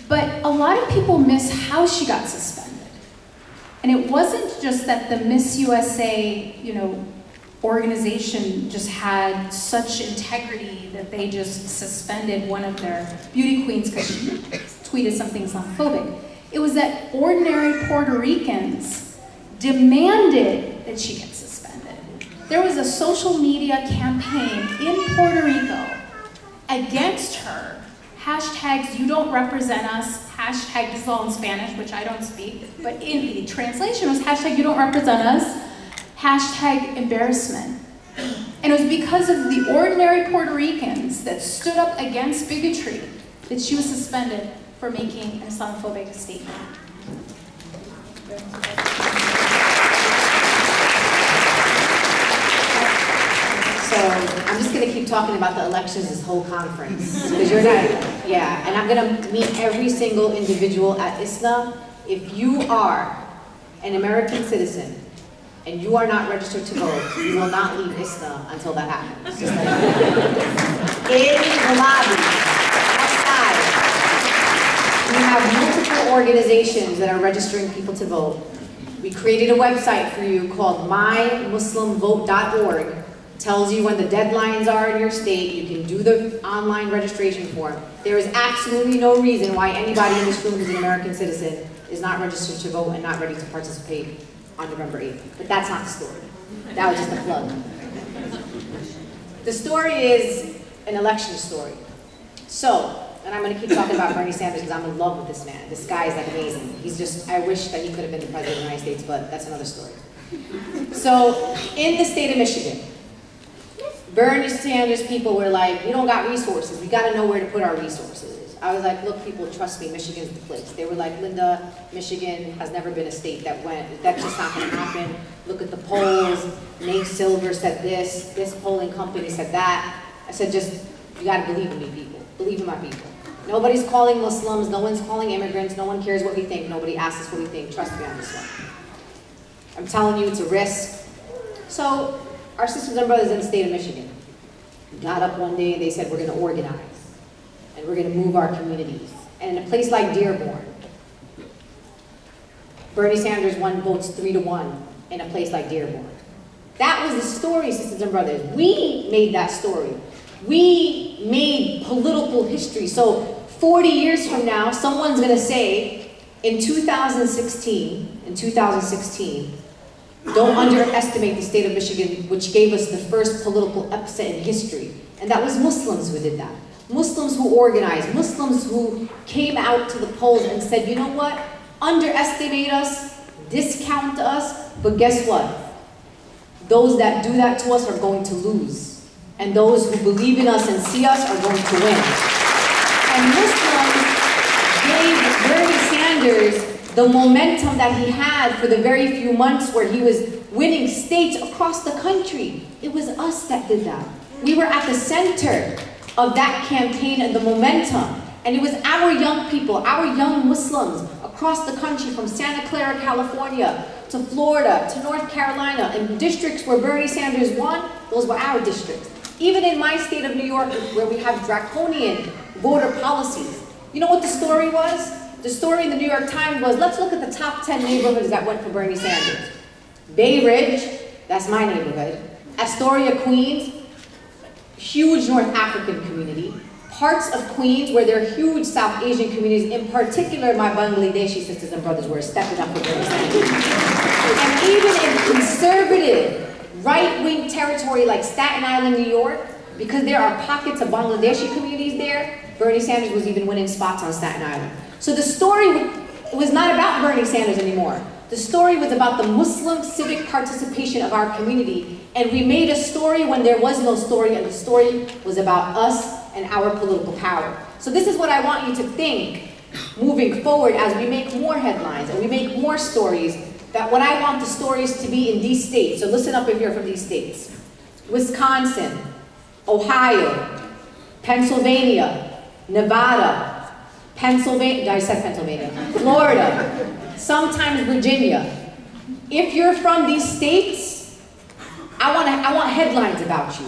But a lot of people miss how she got suspended. And it wasn't just that the Miss U S A, you know, organization just had such integrity that they just suspended one of their beauty queens because she tweeted something Islamophobic. It was that ordinary Puerto Ricans demanded that she get suspended. There was a social media campaign in Puerto Rico against her. Hashtags, you don't represent us. Hashtag, this is all in Spanish, which I don't speak, but in the translation was hashtag, you don't represent us. Hashtag embarrassment. And it was because of the ordinary Puerto Ricans that stood up against bigotry that she was suspended for making an Islamophobic statement. So I'm just gonna keep talking about the elections this whole conference. Because you're not, yeah, and I'm gonna meet every single individual at I S N A. If you are an American citizen and you are not registered to vote, you will not leave I S N A until that happens. Just like in the lobby, outside, we have multiple organizations that are registering people to vote. We created a website for you called my muslim vote dot org. Tells you when the deadlines are in your state. You can do the online registration form. There is absolutely no reason why anybody in this room who's an American citizen is not registered to vote and not ready to participate on November eighth. But that's not the story. That was just a plug. The story is an election story. So, and I'm going to keep talking about Bernie Sanders because I'm in love with this man. This guy is like amazing. He's just, I wish that he could have been the president of the United States, but that's another story. So, in the state of Michigan, Bernie Sanders people were like, we don't got resources. We got to know where to put our resources. I was like, look, people, trust me, Michigan's the place. They were like, Linda, Michigan has never been a state that went, that's just not going to happen. Look at the polls. Nate Silver said this. This polling company said that. I said, just, you got to believe in me, people. Believe in my people. Nobody's calling Muslims. No one's calling immigrants. No one cares what we think. Nobody asks us what we think. Trust me on this one. I'm telling you, it's a risk. So, our sisters and brothers in the state of Michigan got up one day and they said, we're going to organize and we're going to move our communities. And in a place like Dearborn, Bernie Sanders won votes three to one in a place like Dearborn. That was the story, sisters and brothers. We made that story. We made political history. So forty years from now, someone's going to say, in two thousand sixteen, in two thousand sixteen, don't underestimate the state of Michigan, which gave us the first political upset in history. And that was Muslims who did that. Muslims who organized, Muslims who came out to the polls and said, you know what? Underestimate us, discount us, but guess what? Those that do that to us are going to lose. And those who believe in us and see us are going to win. And Muslims gave Bernie Sanders the momentum that he had for the very few months where he was winning states across the country. It was us that did that. We were at the center of that campaign and the momentum. And it was our young people, our young Muslims across the country, from Santa Clara, California, to Florida, to North Carolina, and districts where Bernie Sanders won, those were our districts. Even in my state of New York, where we have draconian voter policies. You know what the story was? The story in the New York Times was, let's look at the top ten neighborhoods that went for Bernie Sanders. Bay Ridge, that's my neighborhood. Astoria, Queens, huge North African community. Parts of Queens where there are huge South Asian communities, in particular my Bangladeshi sisters and brothers were stepping up for Bernie Sanders. And even in conservative, right-wing territory like Staten Island, New York, because there are pockets of Bangladeshi communities there, Bernie Sanders was even winning spots on Staten Island. So the story was not about Bernie Sanders anymore. The story was about the Muslim civic participation of our community. And we made a story when there was no story, and the story was about us and our political power. So this is what I want you to think moving forward as we make more headlines and we make more stories, that what I want the stories to be in these states. So listen up and hear from these states. Wisconsin, Ohio, Pennsylvania, Nevada, Pennsylvania, I said Pennsylvania, Florida, sometimes Virginia. If you're from these states, I want to, I want headlines about you.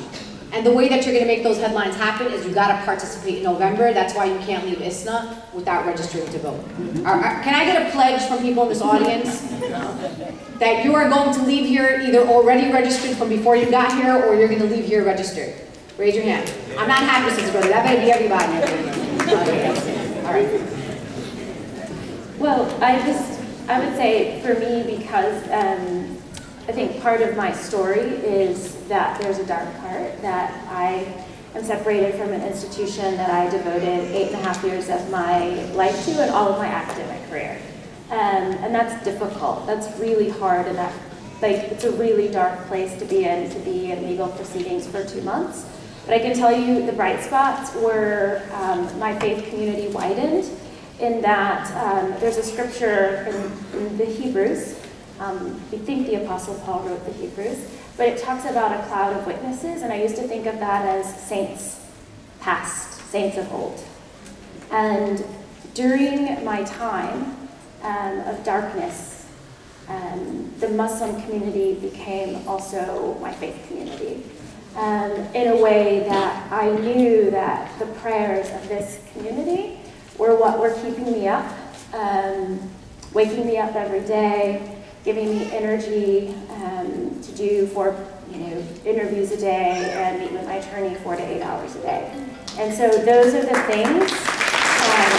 And the way that you're going to make those headlines happen is you got to participate in November. That's why you can't leave I S N A without registering to vote. Are, are, can I get a pledge from people in this audience that you are going to leave here either already registered from before you got here, or you're going to leave here registered? Raise your hand. I'm not happy, sister brother. That better be everybody. All right. Well, I just, I would say for me, because um, I think part of my story is that there's a dark part, that I am separated from an institution that I devoted eight and a half years of my life to and all of my academic career. Um, and that's difficult. That's really hard, and that, like, it's a really dark place to be in, to be in legal proceedings for two months. But I can tell you the bright spots were um, my faith community widened, in that um, there's a scripture in, in the Hebrews. Um, we think the Apostle Paul wrote the Hebrews, but it talks about a cloud of witnesses, and I used to think of that as saints past, saints of old. And during my time um, of darkness, um, the Muslim community became also my faith community. Um, in a way that I knew that the prayers of this community were what were keeping me up, um, waking me up every day, giving me energy um, to do four, you know, interviews a day and meet with my attorney four to eight hours a day. And so those are the things. Um,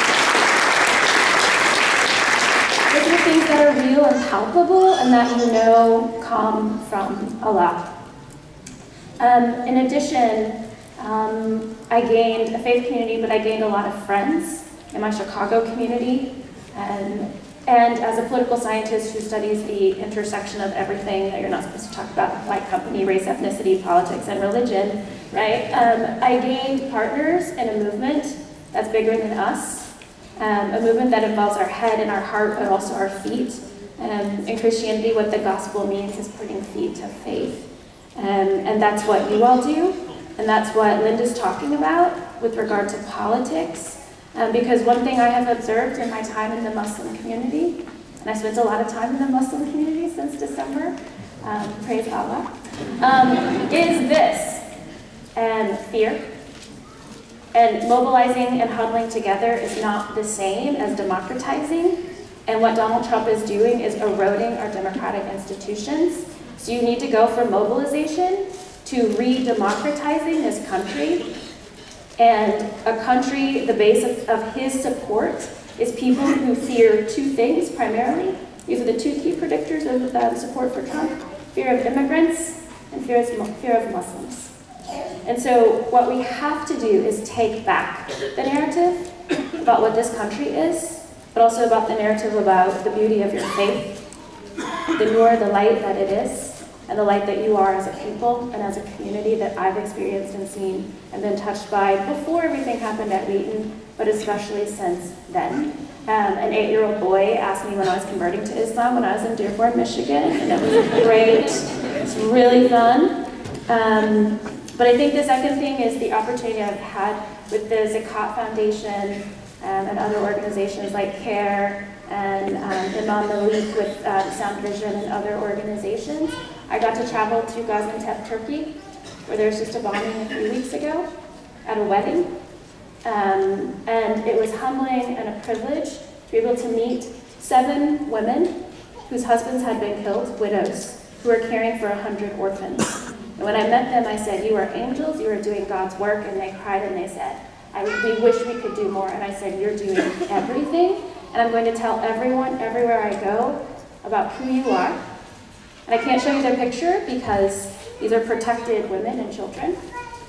those are the things that are real and palpable, and that you know come from Allah. Um, in addition, um, I gained a faith community, but I gained a lot of friends in my Chicago community. Um, and as a political scientist who studies the intersection of everything that you're not supposed to talk about, like company, race, ethnicity, politics, and religion, right? Um, I gained partners in a movement that's bigger than us, um, a movement that involves our head and our heart, but also our feet. Um, in Christianity, what the gospel means is putting feet to faith. Um, and that's what you all do, and that's what Linda's talking about with regard to politics. Um, because one thing I have observed in my time in the Muslim community, and I spent a lot of time in the Muslim community since December, um, praise Allah, um, is this, um, fear. And mobilizing and huddling together is not the same as democratizing. And what Donald Trump is doing is eroding our democratic institutions. So you need to go from mobilization to re-democratizing this country. And a country, the base of, of his support is people who fear two things primarily. These are the two key predictors of uh, support for Trump: fear of immigrants and fear of, fear of Muslims. And so what we have to do is take back the narrative about what this country is, but also about the narrative about the beauty of your faith, the nur, the light that it is, and the light that you are as a people and as a community that I've experienced and seen and been touched by before everything happened at Wheaton, but especially since then. Um, an eight-year-old boy asked me when I was converting to Islam when I was in Dearborn, Michigan, and it was great. It's really fun. Um, but I think the second thing is the opportunity I've had with the Zakat Foundation um, and other organizations like CARE and um, Imam Malik with uh, Sound Vision and other organizations. I got to travel to Gaziantep, Turkey, where there was just a bombing a few weeks ago at a wedding. Um, and it was humbling and a privilege to be able to meet seven women whose husbands had been killed, widows, who were caring for a hundred orphans. And when I met them, I said, "You are angels, you are doing God's work," and they cried and they said, I, we wish we could do more. And I said, "You're doing everything, and I'm going to tell everyone, everywhere I go, about who you are." And I can't show you their picture because these are protected women and children.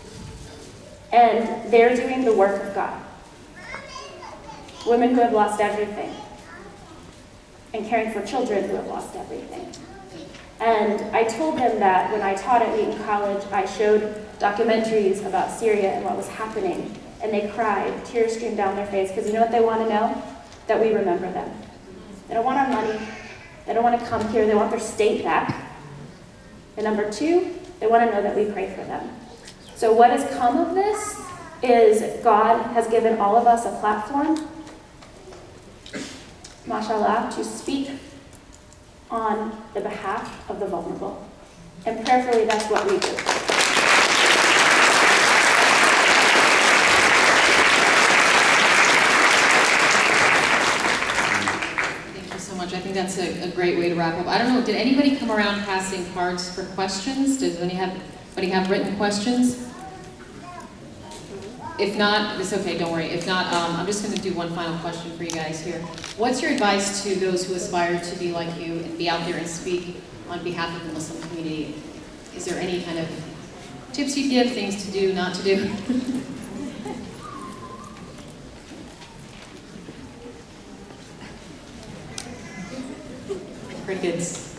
And they're doing the work of God. Women who have lost everything. And caring for children who have lost everything. And I told them that when I taught at Wheaton College, I showed documentaries about Syria and what was happening. And they cried, tears streamed down their face, because you know what they want to know? That we remember them. They don't want our money. They don't want to come here. They want their state back. And number two, they want to know that we pray for them. So what has come of this is God has given all of us a platform, mashallah, to speak on the behalf of the vulnerable. And prayerfully, that's what we do. that's a, a great way to wrap up. I don't know, did anybody come around passing cards for questions? Does anybody have, anybody have written questions? If not, it's okay, don't worry. If not, um, I'm just going to do one final question for you guys here. What's your advice to those who aspire to be like you and be out there and speak on behalf of the Muslim community? Is there any kind of tips you'd give, things to do, not to do? Crickets.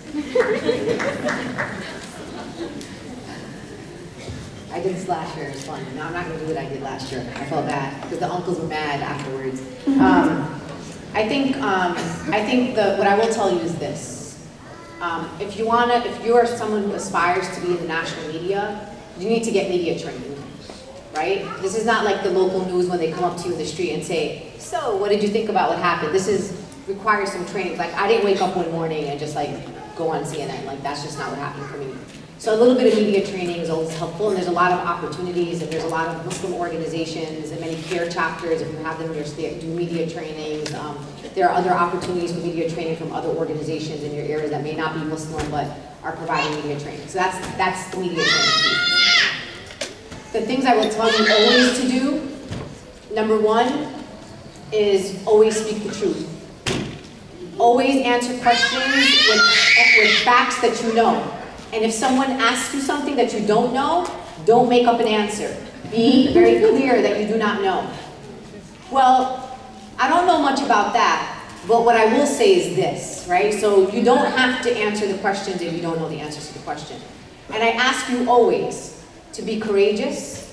I did this last year, it was fun. No, I'm not gonna do what I did last year. I felt bad, because the uncles were mad afterwards. Um, I think, um, I think the, what I will tell you is this. Um, if you wanna, if you are someone who aspires to be in the national media, you need to get media training, right? This is not like the local news when they come up to you in the street and say, so, what did you think about what happened? This is, requires some training. Like, I didn't wake up one morning and just like, go on C N N. Like, that's just not what happened for me. So a little bit of media training is always helpful, and there's a lot of opportunities, and there's a lot of Muslim organizations and many care chapters, if you have them in your state, do media trainings. Um, there are other opportunities for media training from other organizations in your area that may not be Muslim, but are providing media training. So that's, that's the media training piece. The things I will tell you always to do, number one, is always speak the truth. Always answer questions with, with facts that you know. And if someone asks you something that you don't know, don't make up an answer. Be very clear that you do not know. Well, I don't know much about that, but what I will say is this, right? So you don't have to answer the questions if you don't know the answers to the question. And I ask you always to be courageous,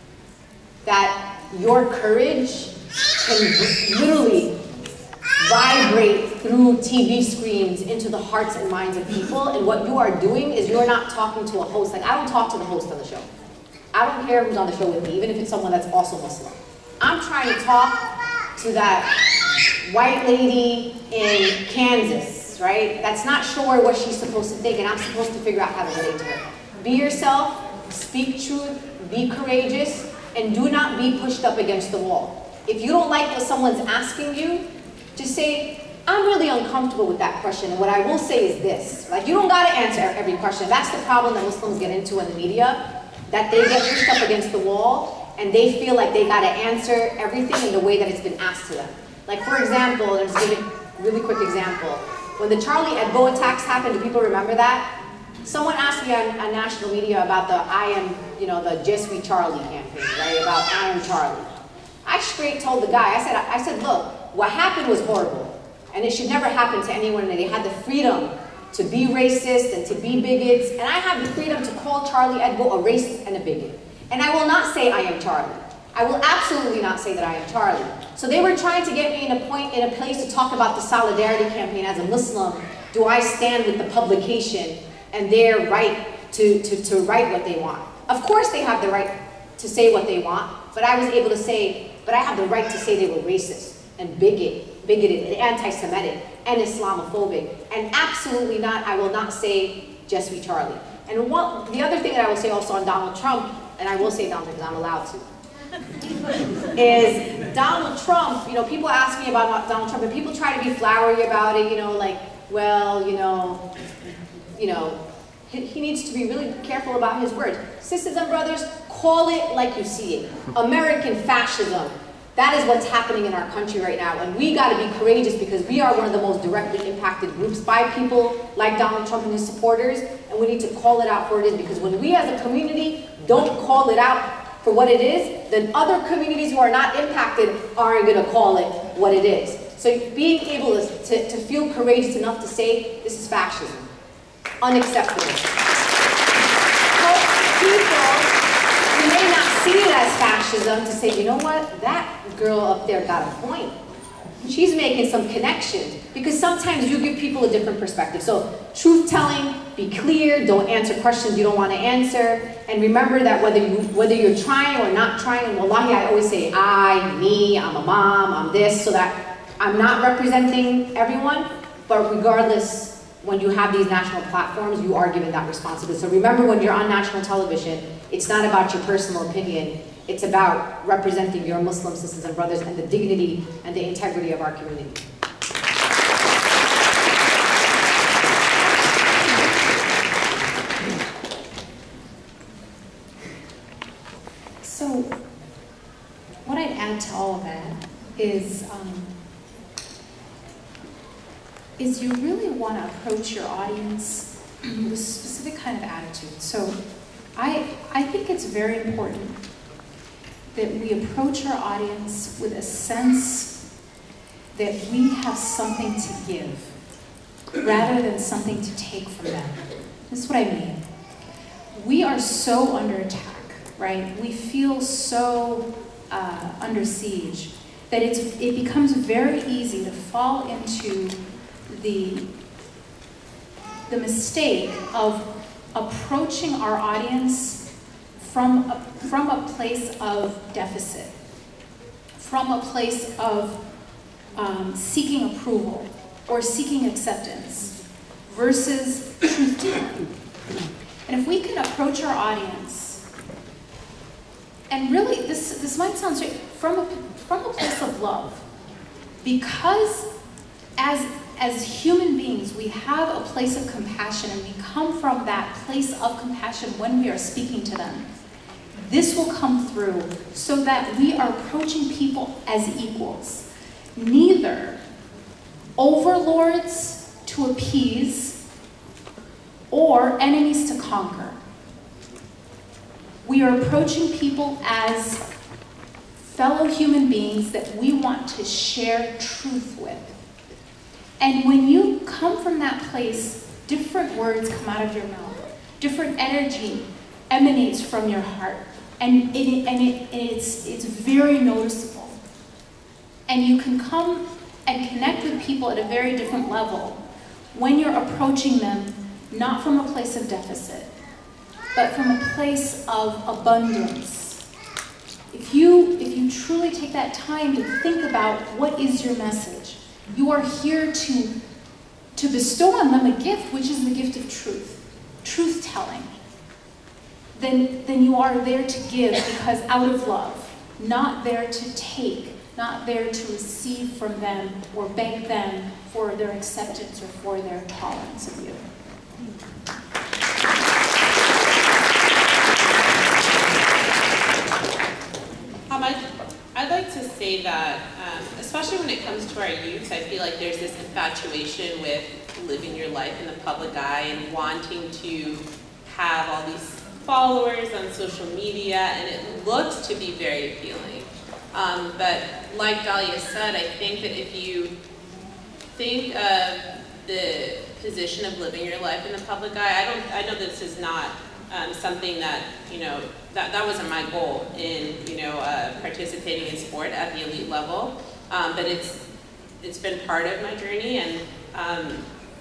that your courage can literally vibrate through T V screens into the hearts and minds of people, and what you are doing is you're not talking to a host. Like, I don't talk to the host on the show. I don't care who's on the show with me, even if it's someone that's also Muslim. I'm trying to talk to that white lady in Kansas, right? That's not sure what she's supposed to think, and I'm supposed to figure out how to relate to her. Be yourself, speak truth, be courageous, and do not be pushed up against the wall. If you don't like what someone's asking you, just say, I'm really uncomfortable with that question, and what I will say is this. Like, you don't gotta answer every question. That's the problem that Muslims get into in the media, that they get pushed up against the wall, and they feel like they gotta answer everything in the way that it's been asked to them. Like, for example, let's give a really quick example. When the Charlie Hebdo attacks happened, do people remember that? Someone asked me on, on national media about the I am, you know, the Je suis Charlie campaign, right? About I am Charlie. I straight told the guy, I said, I said, look, what happened was horrible, and it should never happen to anyone, and they had the freedom to be racist and to be bigots, and I have the freedom to call Charlie Hebdo a racist and a bigot. And I will not say I am Charlie. I will absolutely not say that I am Charlie. So they were trying to get me in a point, in a place to talk about the Solidarity campaign as a Muslim. Do I stand with the publication and their right to, to, to write what they want? Of course they have the right to say what they want, but I was able to say, but I have the right to say they were racist and bigot, bigoted and anti-Semitic and Islamophobic. And absolutely not, I will not say Je suis Charlie. And one, the other thing that I will say also on Donald Trump, and I will say Donald Trump because I'm allowed to, is Donald Trump, you know, people ask me about Donald Trump and people try to be flowery about it, you know, like, well, you know, you know, he, he needs to be really careful about his words. Sisters and brothers, call it like you see it. American fascism. That is what's happening in our country right now, and we got to be courageous because we are one of the most directly impacted groups by people like Donald Trump and his supporters, and we need to call it out for what it is, because when we as a community don't call it out for what it is, then other communities who are not impacted aren't going to call it what it is. So being able to, to, to feel courageous enough to say, this is fascism. Unacceptable. People, you may not see it as fascism, to say, you know what, that girl up there got a point. She's making some connections, because sometimes you give people a different perspective. So truth-telling, be clear, don't answer questions you don't want to answer, and remember that whether, you, whether you're trying or not trying, and wallahi, I always say I, me, I'm a mom, I'm this, so that I'm not representing everyone, but regardless, when you have these national platforms, you are given that responsibility. So remember, when you're on national television, it's not about your personal opinion, it's about representing your Muslim sisters and brothers and the dignity and the integrity of our community. So what I'd add to all of that is, um, is you really want to approach your audience with a specific kind of attitude. So I, I think it's very important that we approach our audience with a sense that we have something to give rather than something to take from them. This is what I mean. We are so under attack, right? We feel so uh, under siege that it's, it becomes very easy to fall into the, the mistake of approaching our audience from a, from a place of deficit, from a place of um, seeking approval or seeking acceptance versus truth-telling. And if we can approach our audience, and really, this, this might sound strange, from a, from a place of love, because as, as human beings, we have a place of compassion, and we come from that place of compassion when we are speaking to them. This will come through so that we are approaching people as equals, neither overlords to appease or enemies to conquer. We are approaching people as fellow human beings that we want to share truth with. And when you come from that place, different words come out of your mouth. Different energy emanates from your heart. And, it, and, it, and it's, it's very noticeable. And you can come and connect with people at a very different level when you're approaching them not from a place of deficit, but from a place of abundance. If you, if you truly take that time to think about what is your message, you are here to, to bestow on them a gift, which is the gift of truth, truth-telling. Then, then you are there to give because out of love, not there to take, not there to receive from them or beg them for their acceptance or for their tolerance of you. Um, I'd, I'd like to say that, um, especially when it comes to our youth, I feel like there's this infatuation with living your life in the public eye and wanting to have all these followers on social media, and it looks to be very appealing. Um, but like Dahlia said, I think that if you think of the position of living your life in the public eye, I don't. I know this is not um, something that you know. That that wasn't my goal in you know uh, participating in sport at the elite level. Um, but it's it's been part of my journey, and um,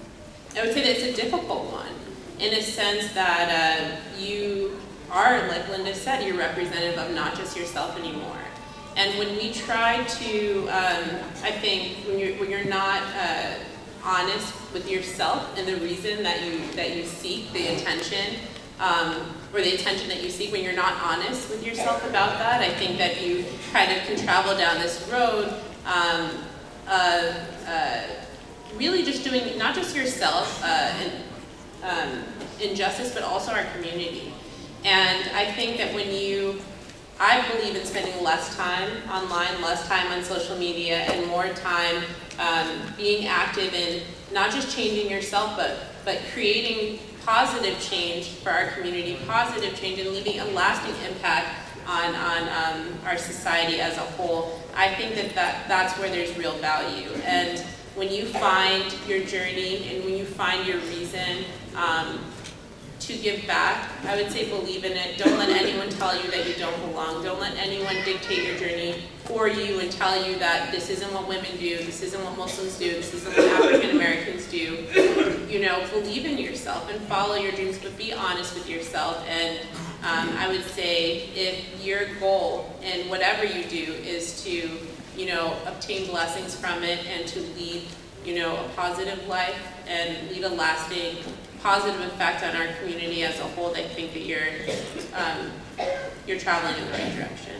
I would say that it's a difficult one in a sense that uh, you are, like Linda said, you're representative of not just yourself anymore. And when we try to, um, I think when you're when you're not uh, honest with yourself and the reason that you that you seek the attention, um, or the attention that you seek, when you're not honest with yourself about that, I think that you kind of can travel down this road um, of uh, really just doing not just yourself uh, in, um, injustice, but also our community. And I think that when you I believe in spending less time online, less time on social media, and more time um, being active in not just changing yourself, but, but creating positive change for our community, positive change, and leaving a lasting impact on, on um, our society as a whole. I think that, that that's where there's real value. And when you find your journey and when you find your reason, um, to give back, I would say believe in it. Don't let anyone tell you that you don't belong. Don't let anyone dictate your journey for you and tell you that this isn't what women do, this isn't what Muslims do, this isn't what African Americans do. You know, believe in yourself and follow your dreams, but be honest with yourself. And um, I would say if your goal in whatever you do is to, you know, obtain blessings from it and to lead, you know, a positive life and lead a lasting positive effect on our community as a whole, I think that you're um, you're traveling in the right direction.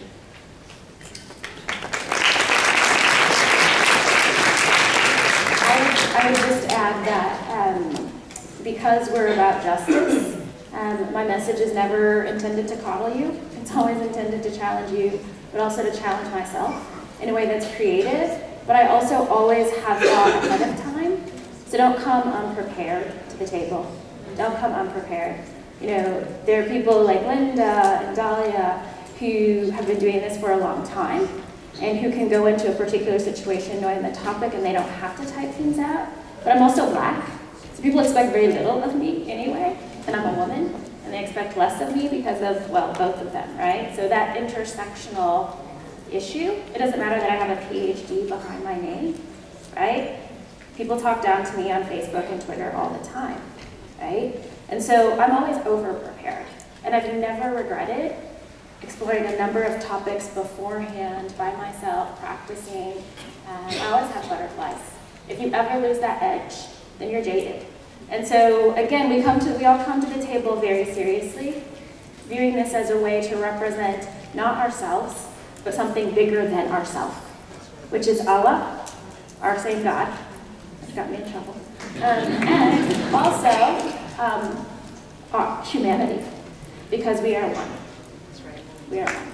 I would, I would just add that um, because we're about justice, Um, my message is never intended to coddle you. It's always intended to challenge you, but also to challenge myself in a way that's creative. But I also always have thought ahead of time. So don't come unprepared to the table. Don't come unprepared. You know, there are people like Linda and Dahlia who have been doing this for a long time and who can go into a particular situation knowing the topic and they don't have to type things out. But I'm also Black, so people expect very little of me anyway, and I'm a woman, and they expect less of me because of, well, both of them, right? So that intersectional issue, it doesn't matter that I have a P H D behind my name, right? People talk down to me on Facebook and Twitter all the time, right? And so I'm always over-prepared, and I've never regretted exploring a number of topics beforehand by myself, practicing, and I always have butterflies. If you ever lose that edge, then you're jaded. And so again, we come to, we all come to the table very seriously, viewing this as a way to represent not ourselves, but something bigger than ourselves, which is Allah, our same God. It got me in trouble. Um, and also um, our humanity, because we are one. We are one.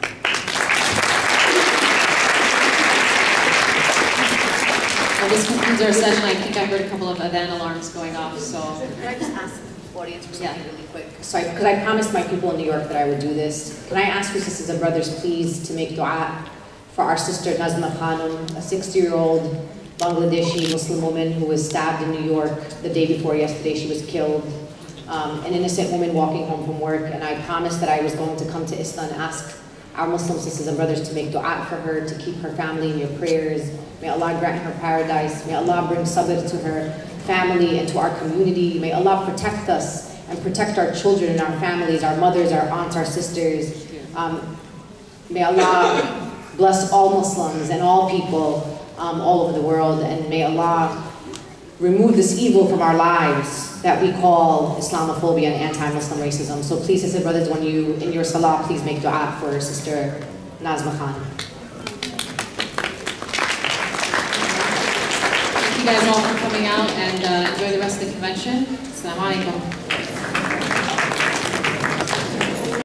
Well, this concludes our session. I think I heard a couple of event alarms going off, so. Can I just ask the audience for something Yeah. really quick? Sorry, because I promised my people in New York that I would do this. Can I ask you, sisters and brothers, please, to make dua for our sister Nazma Khanum, a sixty-year-old Bangladeshi Muslim woman who was stabbed in New York the day before yesterday. She was killed. Um, an innocent woman walking home from work, and I promised that I was going to come to Islam and ask our Muslim sisters and brothers to make dua for her, to keep her family in your prayers. May Allah grant her paradise. May Allah bring sabr to her family and to our community. May Allah protect us and protect our children and our families, our mothers, our aunts, our sisters. Um, may Allah bless all Muslims and all people um, all over the world, and may Allah remove this evil from our lives that we call Islamophobia and anti-Muslim racism. So please, sisters and brothers, when you, in your salah, please make dua for Sister Nazma Khan. Thank you guys all for coming out, and uh, enjoy the rest of the convention. Assalamu alaikum.